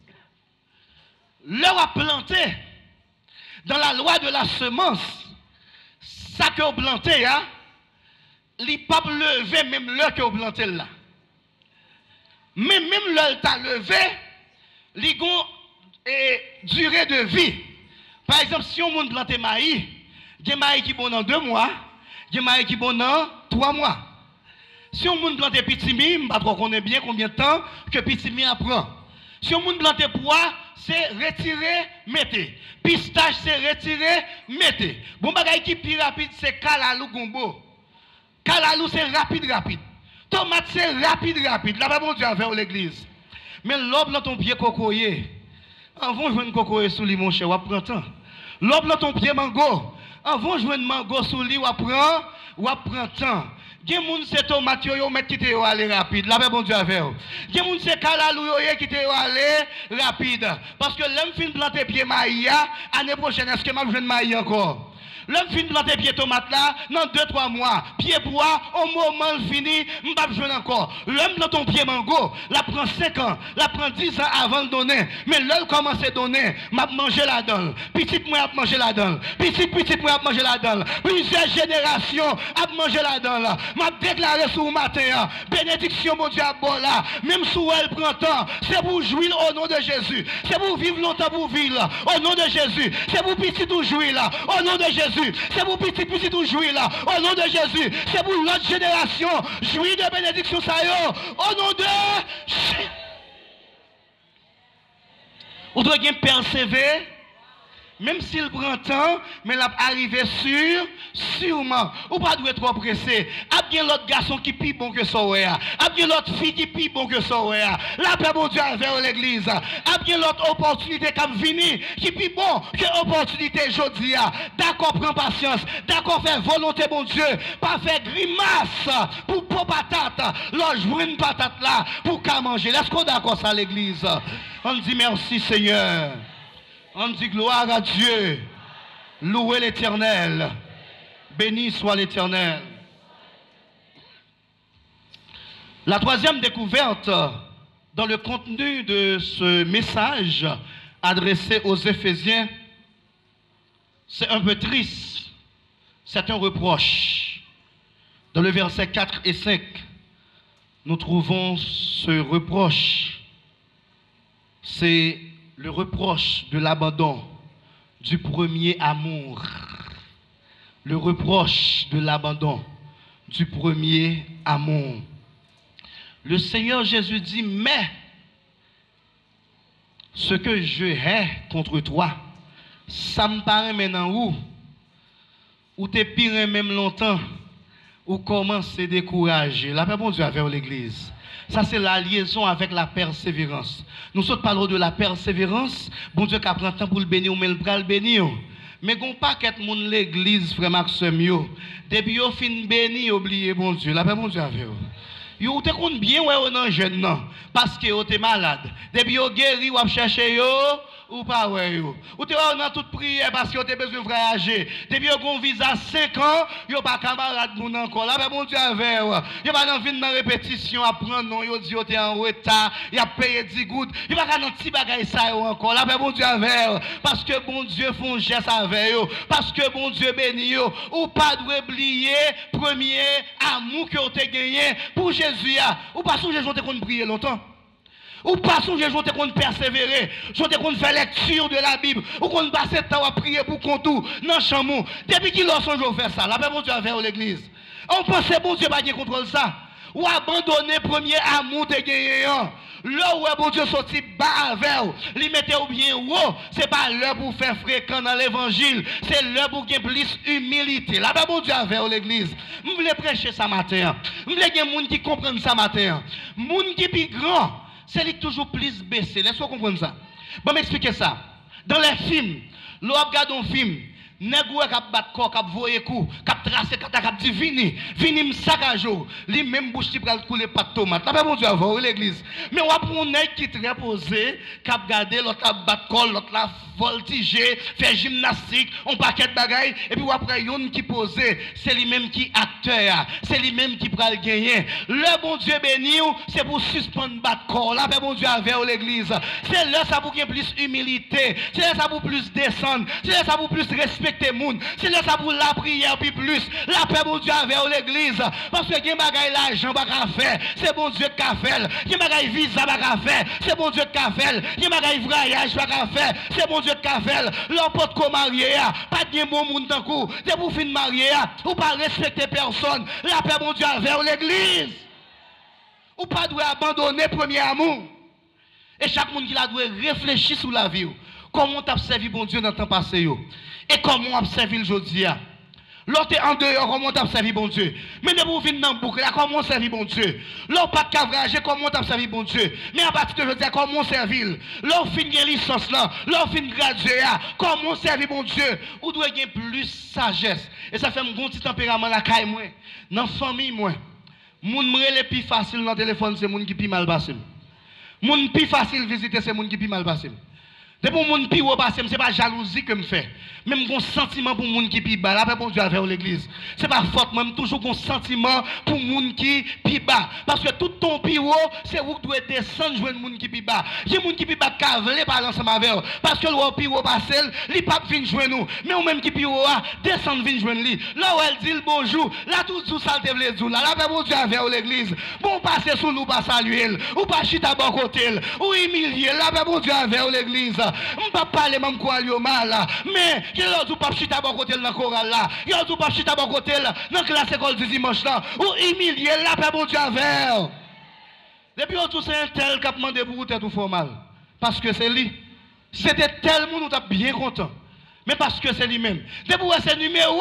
[SPEAKER 1] Leur a planté. Dans la loi de la semence. Ça que vous plantez, les papes levé même l'heure que vous plantez là. Mais même l'heure t'a levé, les ont durée de vie. Par exemple, si on monde planté maïs, il y a maïs qui bon dans 2 mois. Il y a des maïs qui bon dans 3 mois. Si on plante petit mi, on ne connaît bien combien de temps que petit mi apprend. Si on plante pois, c'est retirer, mettez. Pistache, c'est retirer, mettez. Bon bagay qui plus rapide, c'est kalalou gombo. Kalalou, c'est rapide. Tomate, c'est rapide. Là, bon Dieu, avec l'église. Mais l'homme dans ton pied cocoyer. Avant, je veux un cocoyer sous lui, mon cher, ou prend temps. L'homme dans ton pied mango. Avant, je veux un mango sous lui, ou prend temps. Gen moun se tomate yo met qui te yo aller rapide. La bon Dieu avec vous. Gen moun se kalalou yo qui te yo aller rapide. Parce que l'homme fin planter pied maïa, année prochaine est-ce que m'a jeune maïa encore? L'homme fin planter pied tomate là, dans 2-3 mois, pied bois, au moment fini, m'pas jeune encore. L'homme dans ton pied mango, la prend 5 ans, la prend 10 ans avant de donner. Mais l'homme commence à donner, m'a manger la donne. Petite moi a manger la donne. Petite moi a manger la donne. Plusieurs générations a manger la donne. M'a déclaré sur le matin, bénédiction mon Dieu à bon là, même sous elle prend temps, c'est pour jouir au nom de Jésus. C'est pour vivre longtemps pour vivre au nom de Jésus. C'est pour petit tout jouir là, au nom de Jésus. C'est pour petit tout jouir là, au nom de Jésus. C'est pour l'autre génération, jouir de bénédiction ça yo, au nom de Jésus. Vous devez persévérer. Même s'il prend temps, mais il arrive sûrement. Ou pas doit trop pressé. A bien l'autre garçon qui plus bon que ça. A bien l'autre fille qui plus bon que ça. La paix bon Dieu vers l'église. A bien l'autre opportunité qui vient qui plus bon que l'opportunité aujourd'hui. D'accord, prends patience. D'accord, faire volonté bon Dieu. Pas faire grimace pour patate. Là, je veux une patate là pour qu'à manger. Est-ce qu'on est d'accord ça l'église? On dit merci Seigneur. On dit gloire à Dieu. Louez l'Éternel. Béni soit l'Éternel. La troisième découverte dans le contenu de ce message adressé aux Éphésiens, c'est un peu triste. C'est un reproche. Dans le verset 4 et 5, nous trouvons ce reproche. C'est le reproche de l'abandon du premier amour. Le reproche de l'abandon du premier amour. Le Seigneur Jésus dit, mais ce que je hais contre toi, ça me paraît maintenant où t'es pire même longtemps, ou commence à décourager. La paix bon Dieu avec l'église. Ça, c'est la liaison avec la persévérance. Nous sommes parlons de la persévérance. Bon Dieu qui prend temps pour le bénir, mais le bras le bénir. Mais qu'on pas qu'être mon l'église, frère Maxime, depuis qu'on fin béni, oubliez bon Dieu. La paix bon Dieu avec vous. Vous te compte bien ouais non jeune non parce que vous êtes malade. Depuis vous guéri ou chercher yo ou pas ouais yo. Ou te dans toute prière parce que vous avez besoin de voyager. Depuis vous avez un visa 5 ans, vous pas camarade moun encore. Là bon Dieu avec vous. Vous pas dans une répétition à prendre non, vous dit vous êtes en retard, vous avez payé 10 gouttes. Vous pas dans petit bagage ça encore. Là bon Dieu avec vous parce que bon Dieu font geste avec vous parce que bon Dieu bénit vous. Ou pas doit oublier premier amour que vous avez gagné pour Jésus. Ou pas songer je te prier longtemps. Ou pas songer je te persévérer. Je te faire lecture de la Bible. Ou qu'on passe le temps à prier pour qu'on tout dans chamou. Depuis qu'il a songe faire ça. La paix bon Dieu vers l'église. On pense bon Dieu pas contrôle ça. Ou abandonner premier amour de gagné. Là où bon Dieu sorti bas avec vous, lui mettez ou bien haut, c'est pas l'heure pour faire fréquent dans l'évangile, c'est l'heure pour gagner plus humilité. Là bas bon Dieu avec l'église. Je voulais prêcher ça matin. Je voulais qu'il y ait des gens qui comprennent ça matin. Moun qui plus grand, c'est lui toujours plus baissé. Laisse-moi comprendre ça. Bon m'expliquer ça. Dans les films, l'on regarde un film. Nègou k'ap bat corps, k'ap voyer coup, k'ap tracer, k'ap dit vini m'sac à jour. Li même bouche qui pral couler pas de tomate. Là bon Dieu avant l'église. Mais on prend un nèg qui très posé, k'ap garder l'autre k'ap bat corps, l'autre la voltiger, faire gymnastique, on paquet de bagaille et puis après yon qui posé, c'est lui même qui acteur, c'est lui même qui pral gagner. Le bon Dieu béni c'est pour suspendre bat corps. Là bon Dieu avec l'église. C'est là ça pour gagner plus humilité, c'est là ça pour plus descendre, c'est là ça pour plus respect. C'est là ça pour la prière puis plus la paix bon Dieu avec l'église parce que gen bagay l'argent pas faire c'est bon Dieu qui a fait gen bagay visa pas faire c'est bon Dieu qui a fait gen bagay voyage pas faire c'est bon Dieu qui a fait l'emporte ko marié pas de bon monde tant coup c'est pour fin marié ou pas respecter personne la paix bon Dieu avec l'église ou pas doit abandonner premier amour Et chaque monde qui la doit réfléchir sur la vie. Comment tu as servi bon Dieu dans le temps passé. Et comment on a servi aujourd'hui. L'autre en dehors, comment tu as servi bon Dieu. Mais de vous venir dans le boucle, comment on servi bon Dieu. L'autre pas de cavrage, comment tu as servi bon Dieu. Mais à partir de aujourd'hui, comment on servi. L'autre fin de licence là, l'autre fin de graduer, comment on servi bon Dieu. Ou doit gagner plus sagesse. Et ça fait un bon petit tempérament la caille moi. Dans la famille moi. Moun mrele plus facile dans le téléphone, c'est moun qui pi mal passé. Moun plus facile visiter, c'est moun qui pi mal passé. Depuis que moun pi ou passé, c'est pas jalousie que me fait. Même un sentiment pour moun qui pi bas. Là, bon Dieu avec l'église. C'est pas faute, même toujours un sentiment pour moun qui pi bas. Parce que tout ton pi haut, c'est où tu dois descendre jouer moun qui pi bas. Il y a moun qui pi bas cavler par l'ensemble avec. Parce que le pi haut passé, li pas vinn jouer nous. Mais ou même qui pi haut descendre vinn jouer lui. Là où elle dit le bonjour, là tout ça te vle dire. Là, bon Dieu avec l'église. Bon passer sous nous pas saluer, ou pas chita bon côté, ou humilier. Là, bon Dieu avec l'église. On pas parler même quoi lui mal mais il y a d'autres pas chita bon côté dans chorale là il y a d'autres pas chita bon côté dans classe école du dimanche là ou humilier là pas bon Dieu avec depuis tout c'est un tel qui a demandé pour tout formal parce que c'est lui c'était tel monde où tu bien content mais parce que c'est lui même depuis c'est numéro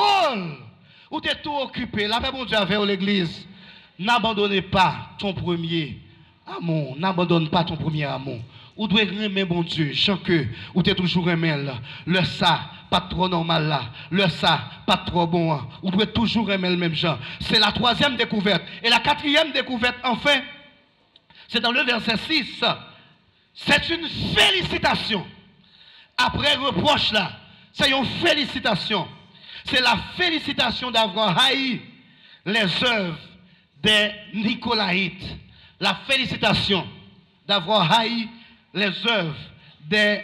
[SPEAKER 1] où tu es tout occupé là pas bon Dieu avec l'église n'abandonnez pas ton premier amour n'abandonne pas ton premier amour. Ou doit aimer bon Dieu, chant que ou t'es toujours aimé là. Le ça pas trop normal là. Le ça pas trop bon. Ou doit toujours aimer le même genre. C'est la troisième découverte. Et la quatrième découverte, enfin, c'est dans le verset 6. C'est une félicitation. Après reproche là, c'est une félicitation. C'est la félicitation d'avoir haï les œuvres des Nicolaïtes. La félicitation d'avoir haï les œuvres des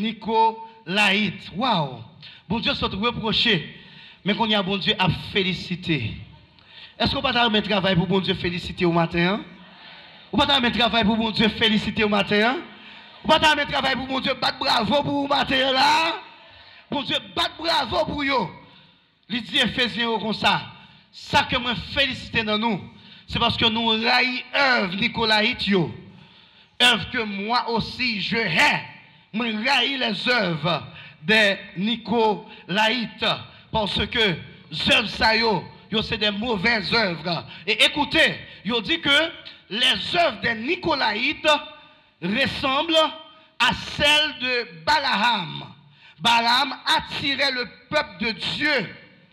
[SPEAKER 1] Nicolaïtes. Waouh! Bon Dieu s'est reproché, mais qu'on y a bon Dieu à féliciter. Est-ce qu'on va pas mettre travail pour bon Dieu féliciter au matin? Ou pas mettre travail pour bon Dieu féliciter au matin? Ou pas mettre travail pour bon Dieu battre bravo pour au matin là? Bon Dieu battre bravo pour yo. Il dit Éphésiens comme ça. Ça que moi féliciter dans nous, c'est parce que nous raillons œuvre Nicolaïte yo. Œuvre que moi aussi je hais. Moi raille les œuvres des Nicolaïtes parce que les œuvres ça yo c'est des mauvaises œuvres. Et écoutez, yo dit que les œuvres des Nicolaïtes ressemblent à celles de Balaam. Balaam attirait le peuple de Dieu.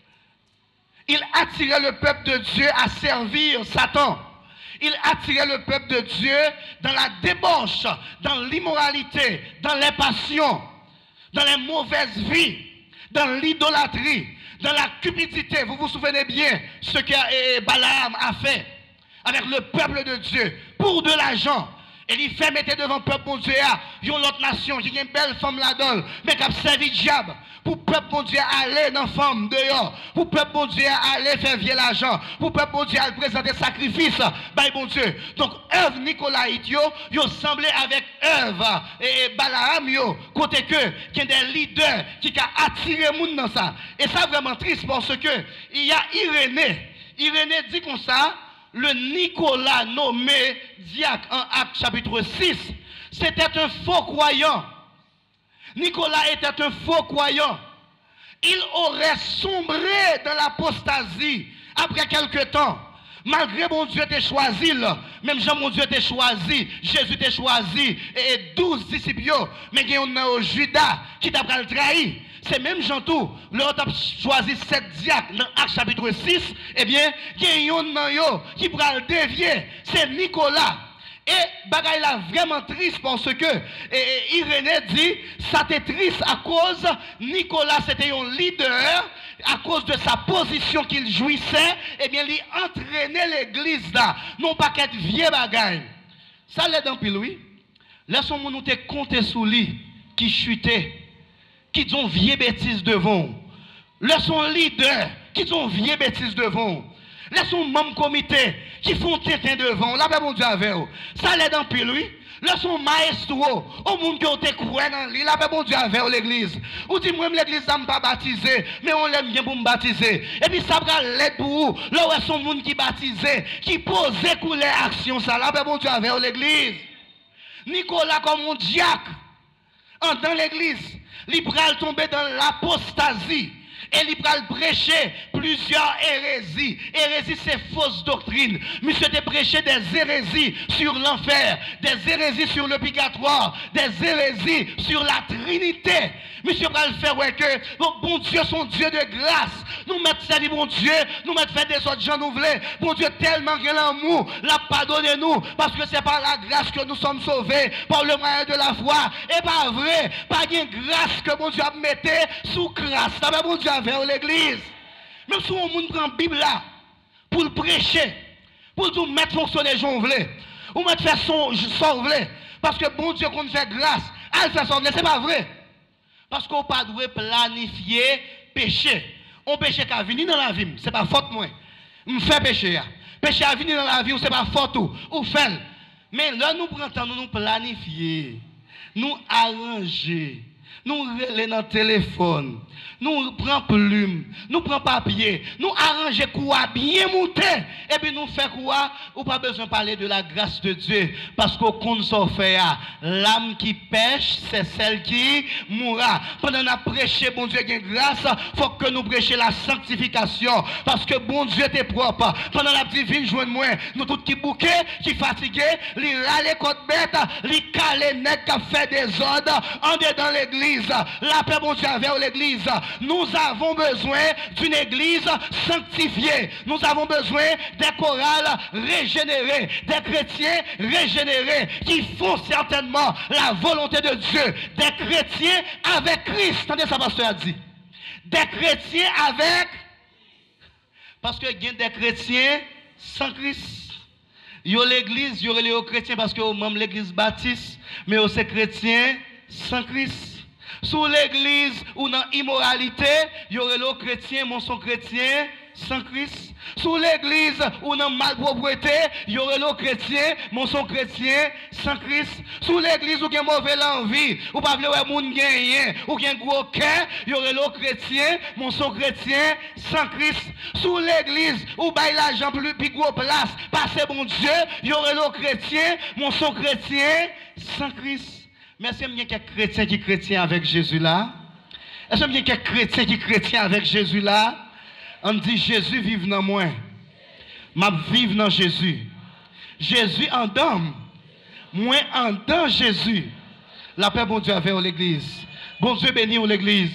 [SPEAKER 1] Il attirait le peuple de Dieu à servir Satan. Il attirait le peuple de Dieu dans la débauche, dans l'immoralité, dans les passions, dans les mauvaises vies, dans l'idolâtrie, dans la cupidité. Vous vous souvenez bien ce que Balaam a fait avec le peuple de Dieu pour de l'argent. Et il fait mettre devant le peuple de Dieu, il y a une autre nation, il y a une belle femme là-dedans, mais qui a servi le diable. Pour le peuple de Dieu aller dans la femme dehors, pour le peuple de Dieu aller faire vieux l'argent, pour le peuple de Dieu aller présenter sacrifice, bah bon Dieu. Donc, œuvre Nicolaïte, yo semblé avec œuvre et Balaam, côté que, qui y a des leaders qui ont attiré le monde dans ça. Et ça vraiment triste parce que, il y a Irénée. Irénée dit comme ça, le Nicolas nommé diacre en Actes chapitre 6, c'était un faux croyant. Nicolas était un faux croyant. Il aurait sombré dans l'apostasie après quelque temps. Malgré mon Dieu t'ait choisi, même Jean mon Dieu t'ait choisi, Jésus t'ait choisi, et 12 disciples, mais il y a un Judas qui t'a trahi. C'est même Jean tout, l'autre a choisi 7 diacres dans Actes chapitre 6, eh bien, il y a un qui prend le dévier, c'est Nicolas. Et bagaille là vraiment triste parce que Irénée dit ça t'est triste à cause Nicolas c'était un leader à cause de sa position qu'il jouissait et bien il entraînait l'église là non pas qu'être vieux bagaille ça l'aide en pile oui laissons-nous nous te compter sous lui qui chutait qui ont vieux bêtises devant laissons leader qui ont vieux bêtises devant laissons membres comité qui font tétin devant, là, bon Dieu avec eux. Ça l'aide en pile, oui. Laissons maestro, au monde qui ont été croyants dans lui, là, bon Dieu avec l'église. Ou dit, moi, l'église, ça ne pas baptiser, mais on l'aime bien pour me baptiser. Et puis, ça va l'aide pour vous, là où est son monde qui baptisé, qui pose couler action, ça, là, bon Dieu avec l'église. Nicolas comme un diacre, dans l'église, il pral tomber dans l'apostasie. Et il pral prêcher plusieurs hérésies. Hérésie, c'est fausse doctrine. Monsieur te prêché des hérésies sur l'enfer, des hérésies sur le purgatoire, des hérésies sur la Trinité. Monsieur pral faire ouais que bon Dieu, son Dieu de grâce. Nous mettons servir bon Dieu, nous mettons faire des autres gens nous voulons. Bon Dieu tellement grand l'amour, l'a pardonné nous, parce que c'est par la grâce que nous sommes sauvés, par le moyen de la foi. Et pas vrai, pas une grâce que bon Dieu a mis sous grâce. Ça va bon Dieu vers l'église. Même si on monde prend la Bible là, pour le prêcher, pour nous mettre fonctionner, j'en voulais, ou mettre faire son voulait, parce que bon Dieu qu'on fait grâce, elle fait son c'est pas vrai. Parce qu'on ne peut pas planifier péché. On péché qui a venu dans la vie, ce n'est pas faute moi. On fait péché. Péché a venu dans la vie, ce n'est pas faute ou fait. Mais là, nous prenons temps, nous planifier, nous arranger, nous relayer dans le téléphone, nous prenons plume, nous prenons papier, nous arranger quoi bien monter, et puis nous faisons quoi, ou pas besoin de parler de la grâce de Dieu, parce qu'au compte s'en fait, l'âme qui pêche, c'est celle qui mourra. Pendant qu'on a prêché, bon Dieu, qui grâce, il faut que nous prêchions la sanctification, parce que bon Dieu est propre. Pendant la divine joie de moi, nous tous qui bouqués, qui fatigués, les râler côte bête, les calés nègres qui fait des ordres, en dedans l'église, la paix bon Dieu vers l'église. Nous avons besoin d'une église sanctifiée. Nous avons besoin des chorales régénérés, des chrétiens régénérés qui font certainement la volonté de Dieu. Des chrétiens avec Christ. Attendez ça, pasteur a dit. Des chrétiens avec... Parce que il y a des chrétiens sans Christ. Il y a l'église, il y a les chrétiens parce que même l'église baptiste, mais aussi chrétiens sans Christ. Sous l'église ou dans l'immoralité, il y aurait les chrétiens, mon son chrétien, sans Christ. Sous l'église ou dans malpropreté, il y aurait les chrétiens, mon son chrétien, sans Christ. Sous l'église où il y a mauvais envie, ou pas vouloir ouais moun gagner, ou il y a un gros cœur, il y aurait les chrétiens, mon son chrétien, sans Christ. Sous l'église où bail l'argent plus gros place, parce bon Dieu, il y aurait les chrétiens, mon son chrétien, sans Christ. Mais est-ce qu'il y a quelques chrétiens qui chrétiens avec Jésus là? Est-ce qu'il y a quelques chrétiens qui chrétiens avec Jésus là? On dit Jésus vive dans moi. M'a vive dans Jésus. Jésus en dame. Moi en dans Jésus. La paix bon Dieu avec l'église. Bon Dieu bénit l'église.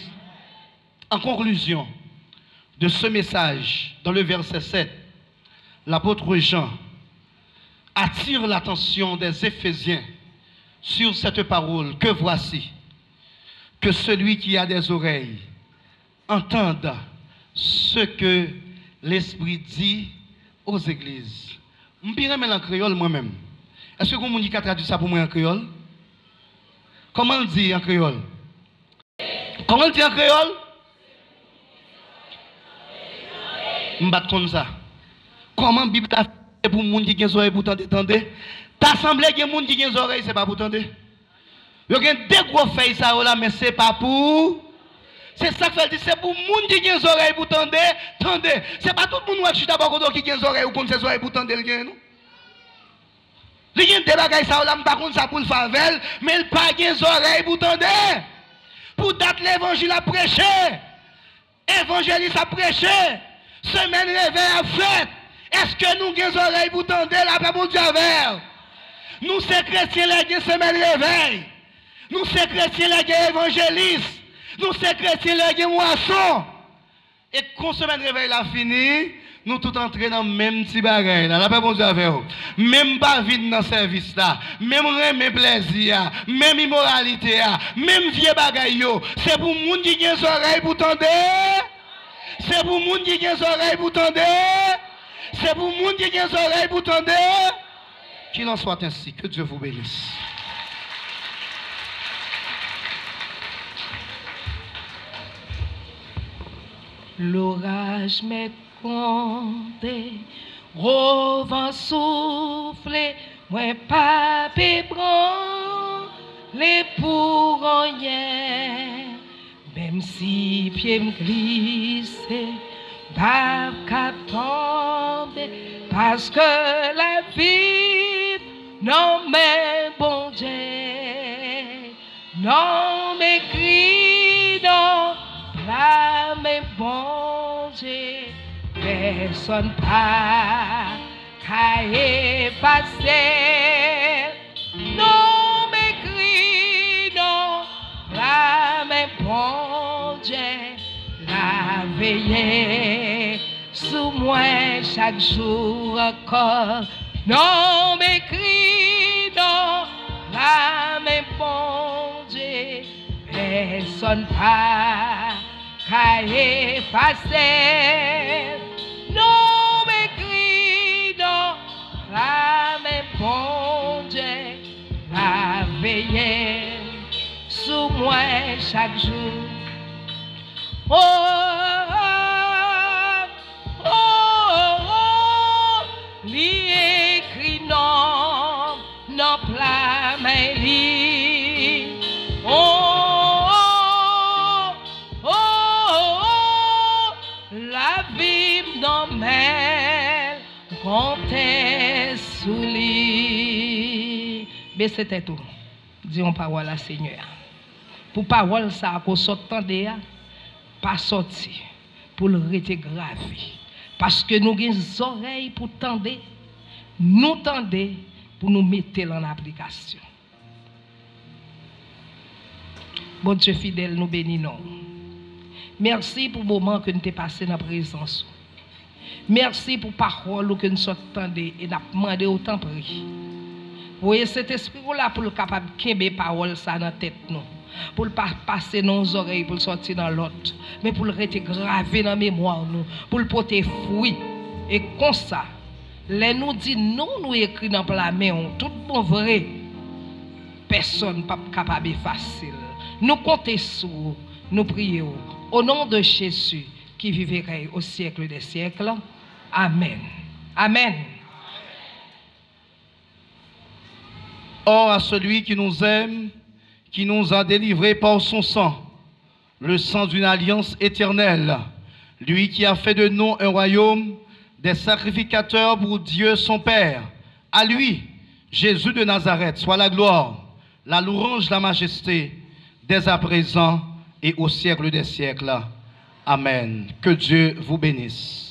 [SPEAKER 1] En conclusion de ce message, dans le verset 7, l'apôtre Jean attire l'attention des Éphésiens sur cette parole que voici, que celui qui a des oreilles entende ce que l'Esprit dit aux églises. Je vais mettre en créole moi-même. Est-ce que vous pouvez traduire ça pour moi en créole? Comment on dit en créole? Comment on dit en créole? Je vais comme ça. Comment la Bible a fait pour les gens qui ont des oreilles pour t'entendre? T'assemblée qui a des gens qui ont des oreilles, ce n'est pas pour t'entendre. Il y a des gros feuilles ça là, mais ce n'est pas pour. C'est ça que fait dire, c'est pour les gens qui ont des oreilles pour t'entendre. Ce n'est pas tout le monde qui d'abord qui a des oreilles ou qui a des oreilles pour t'entendre. Il y a des bagages ça là, par contre ça pour le favel, mais il n'y a pas des oreilles pour t'entendre. Pour date l'évangile à prêcher. Évangéliste à prêcher. Semaine réveil à fête. Est-ce que nous avons des oreilles pour t'entendre la paix pour Dieu vers? Nous, ces chrétiens, les gens semaine réveil. Nous, ces chrétiens, les gens évangélistes. Nous, ces chrétiens, les gens moissons. Et quand semaine réveil a fini, nous tous entrés dans le même petit bagage. La paix pour Dieu vers vous. Même pas vide dans le service là. Même même plaisir. Même immoralité. Même vieux bagaille. C'est pour les gens qui ont des oreilles pour t'entendre. C'est pour les gens qui ont des oreilles pour t'entendre. C'est pour les gens qui ont des oreilles pour t'entendre. Qu'il en soit ainsi. Que Dieu vous bénisse.
[SPEAKER 4] L'orage m'est compté, gros vent soufflé, moi pas les pour rien. Même si pied me glissé, pas qu'à tomber, parce que la vie non mais bon Dieu. non m'écrit, non, là, mais bon Dieu, personne pas, qu'à effacer, non m'écrit, non, là, mais bon Dieu, la veillée, sous moi chaque jour encore, non m'écrit, non, là, mais bon Dieu, personne pas, qu'à effacer, non m'écrit, non, là, mais bon Dieu, la veillée, sous moi chaque jour. Oh, oh, oh, oh, li écrit non, non plat mais li. Oh, oh, oh, oh, la vie non mais compter sous lui. Mais c'était tout. Disons parole à Seigneur. Pour parole ça qu'on s'entend pas sorti pour le rester gravé. Parce que nous avons des oreilles pour tendre, nous tendre pour nous mettre en application. Bon Dieu fidèle, nous bénissons. Merci pour le moment que nous avons passé dans la présence. Merci pour la parole que nous entendons et nous avons demandé autant de prix. Vous voyez cet esprit-là pour le capable de faire parole ça dans la tête nous. Pour ne pas passer dans nos oreilles, pour le sortir dans l'autre, mais pour le rester gravé dans la mémoire, nous, pour le porter fruit. Et comme ça, les nous dit non, nous écrit dans la main, tout bon vrai, personne pas capable facile. Nous comptons sur, nous prions, au nom de Jésus, qui vivrait au siècle des siècles. Amen. Amen.
[SPEAKER 1] Or à celui qui nous aime, qui nous a délivrés par son sang, le sang d'une alliance éternelle, lui qui a fait de nous un royaume, des sacrificateurs pour Dieu son Père. À lui, Jésus de Nazareth, soit la gloire, la louange, la majesté, dès à présent et au siècle des siècles. Amen. Que Dieu vous bénisse.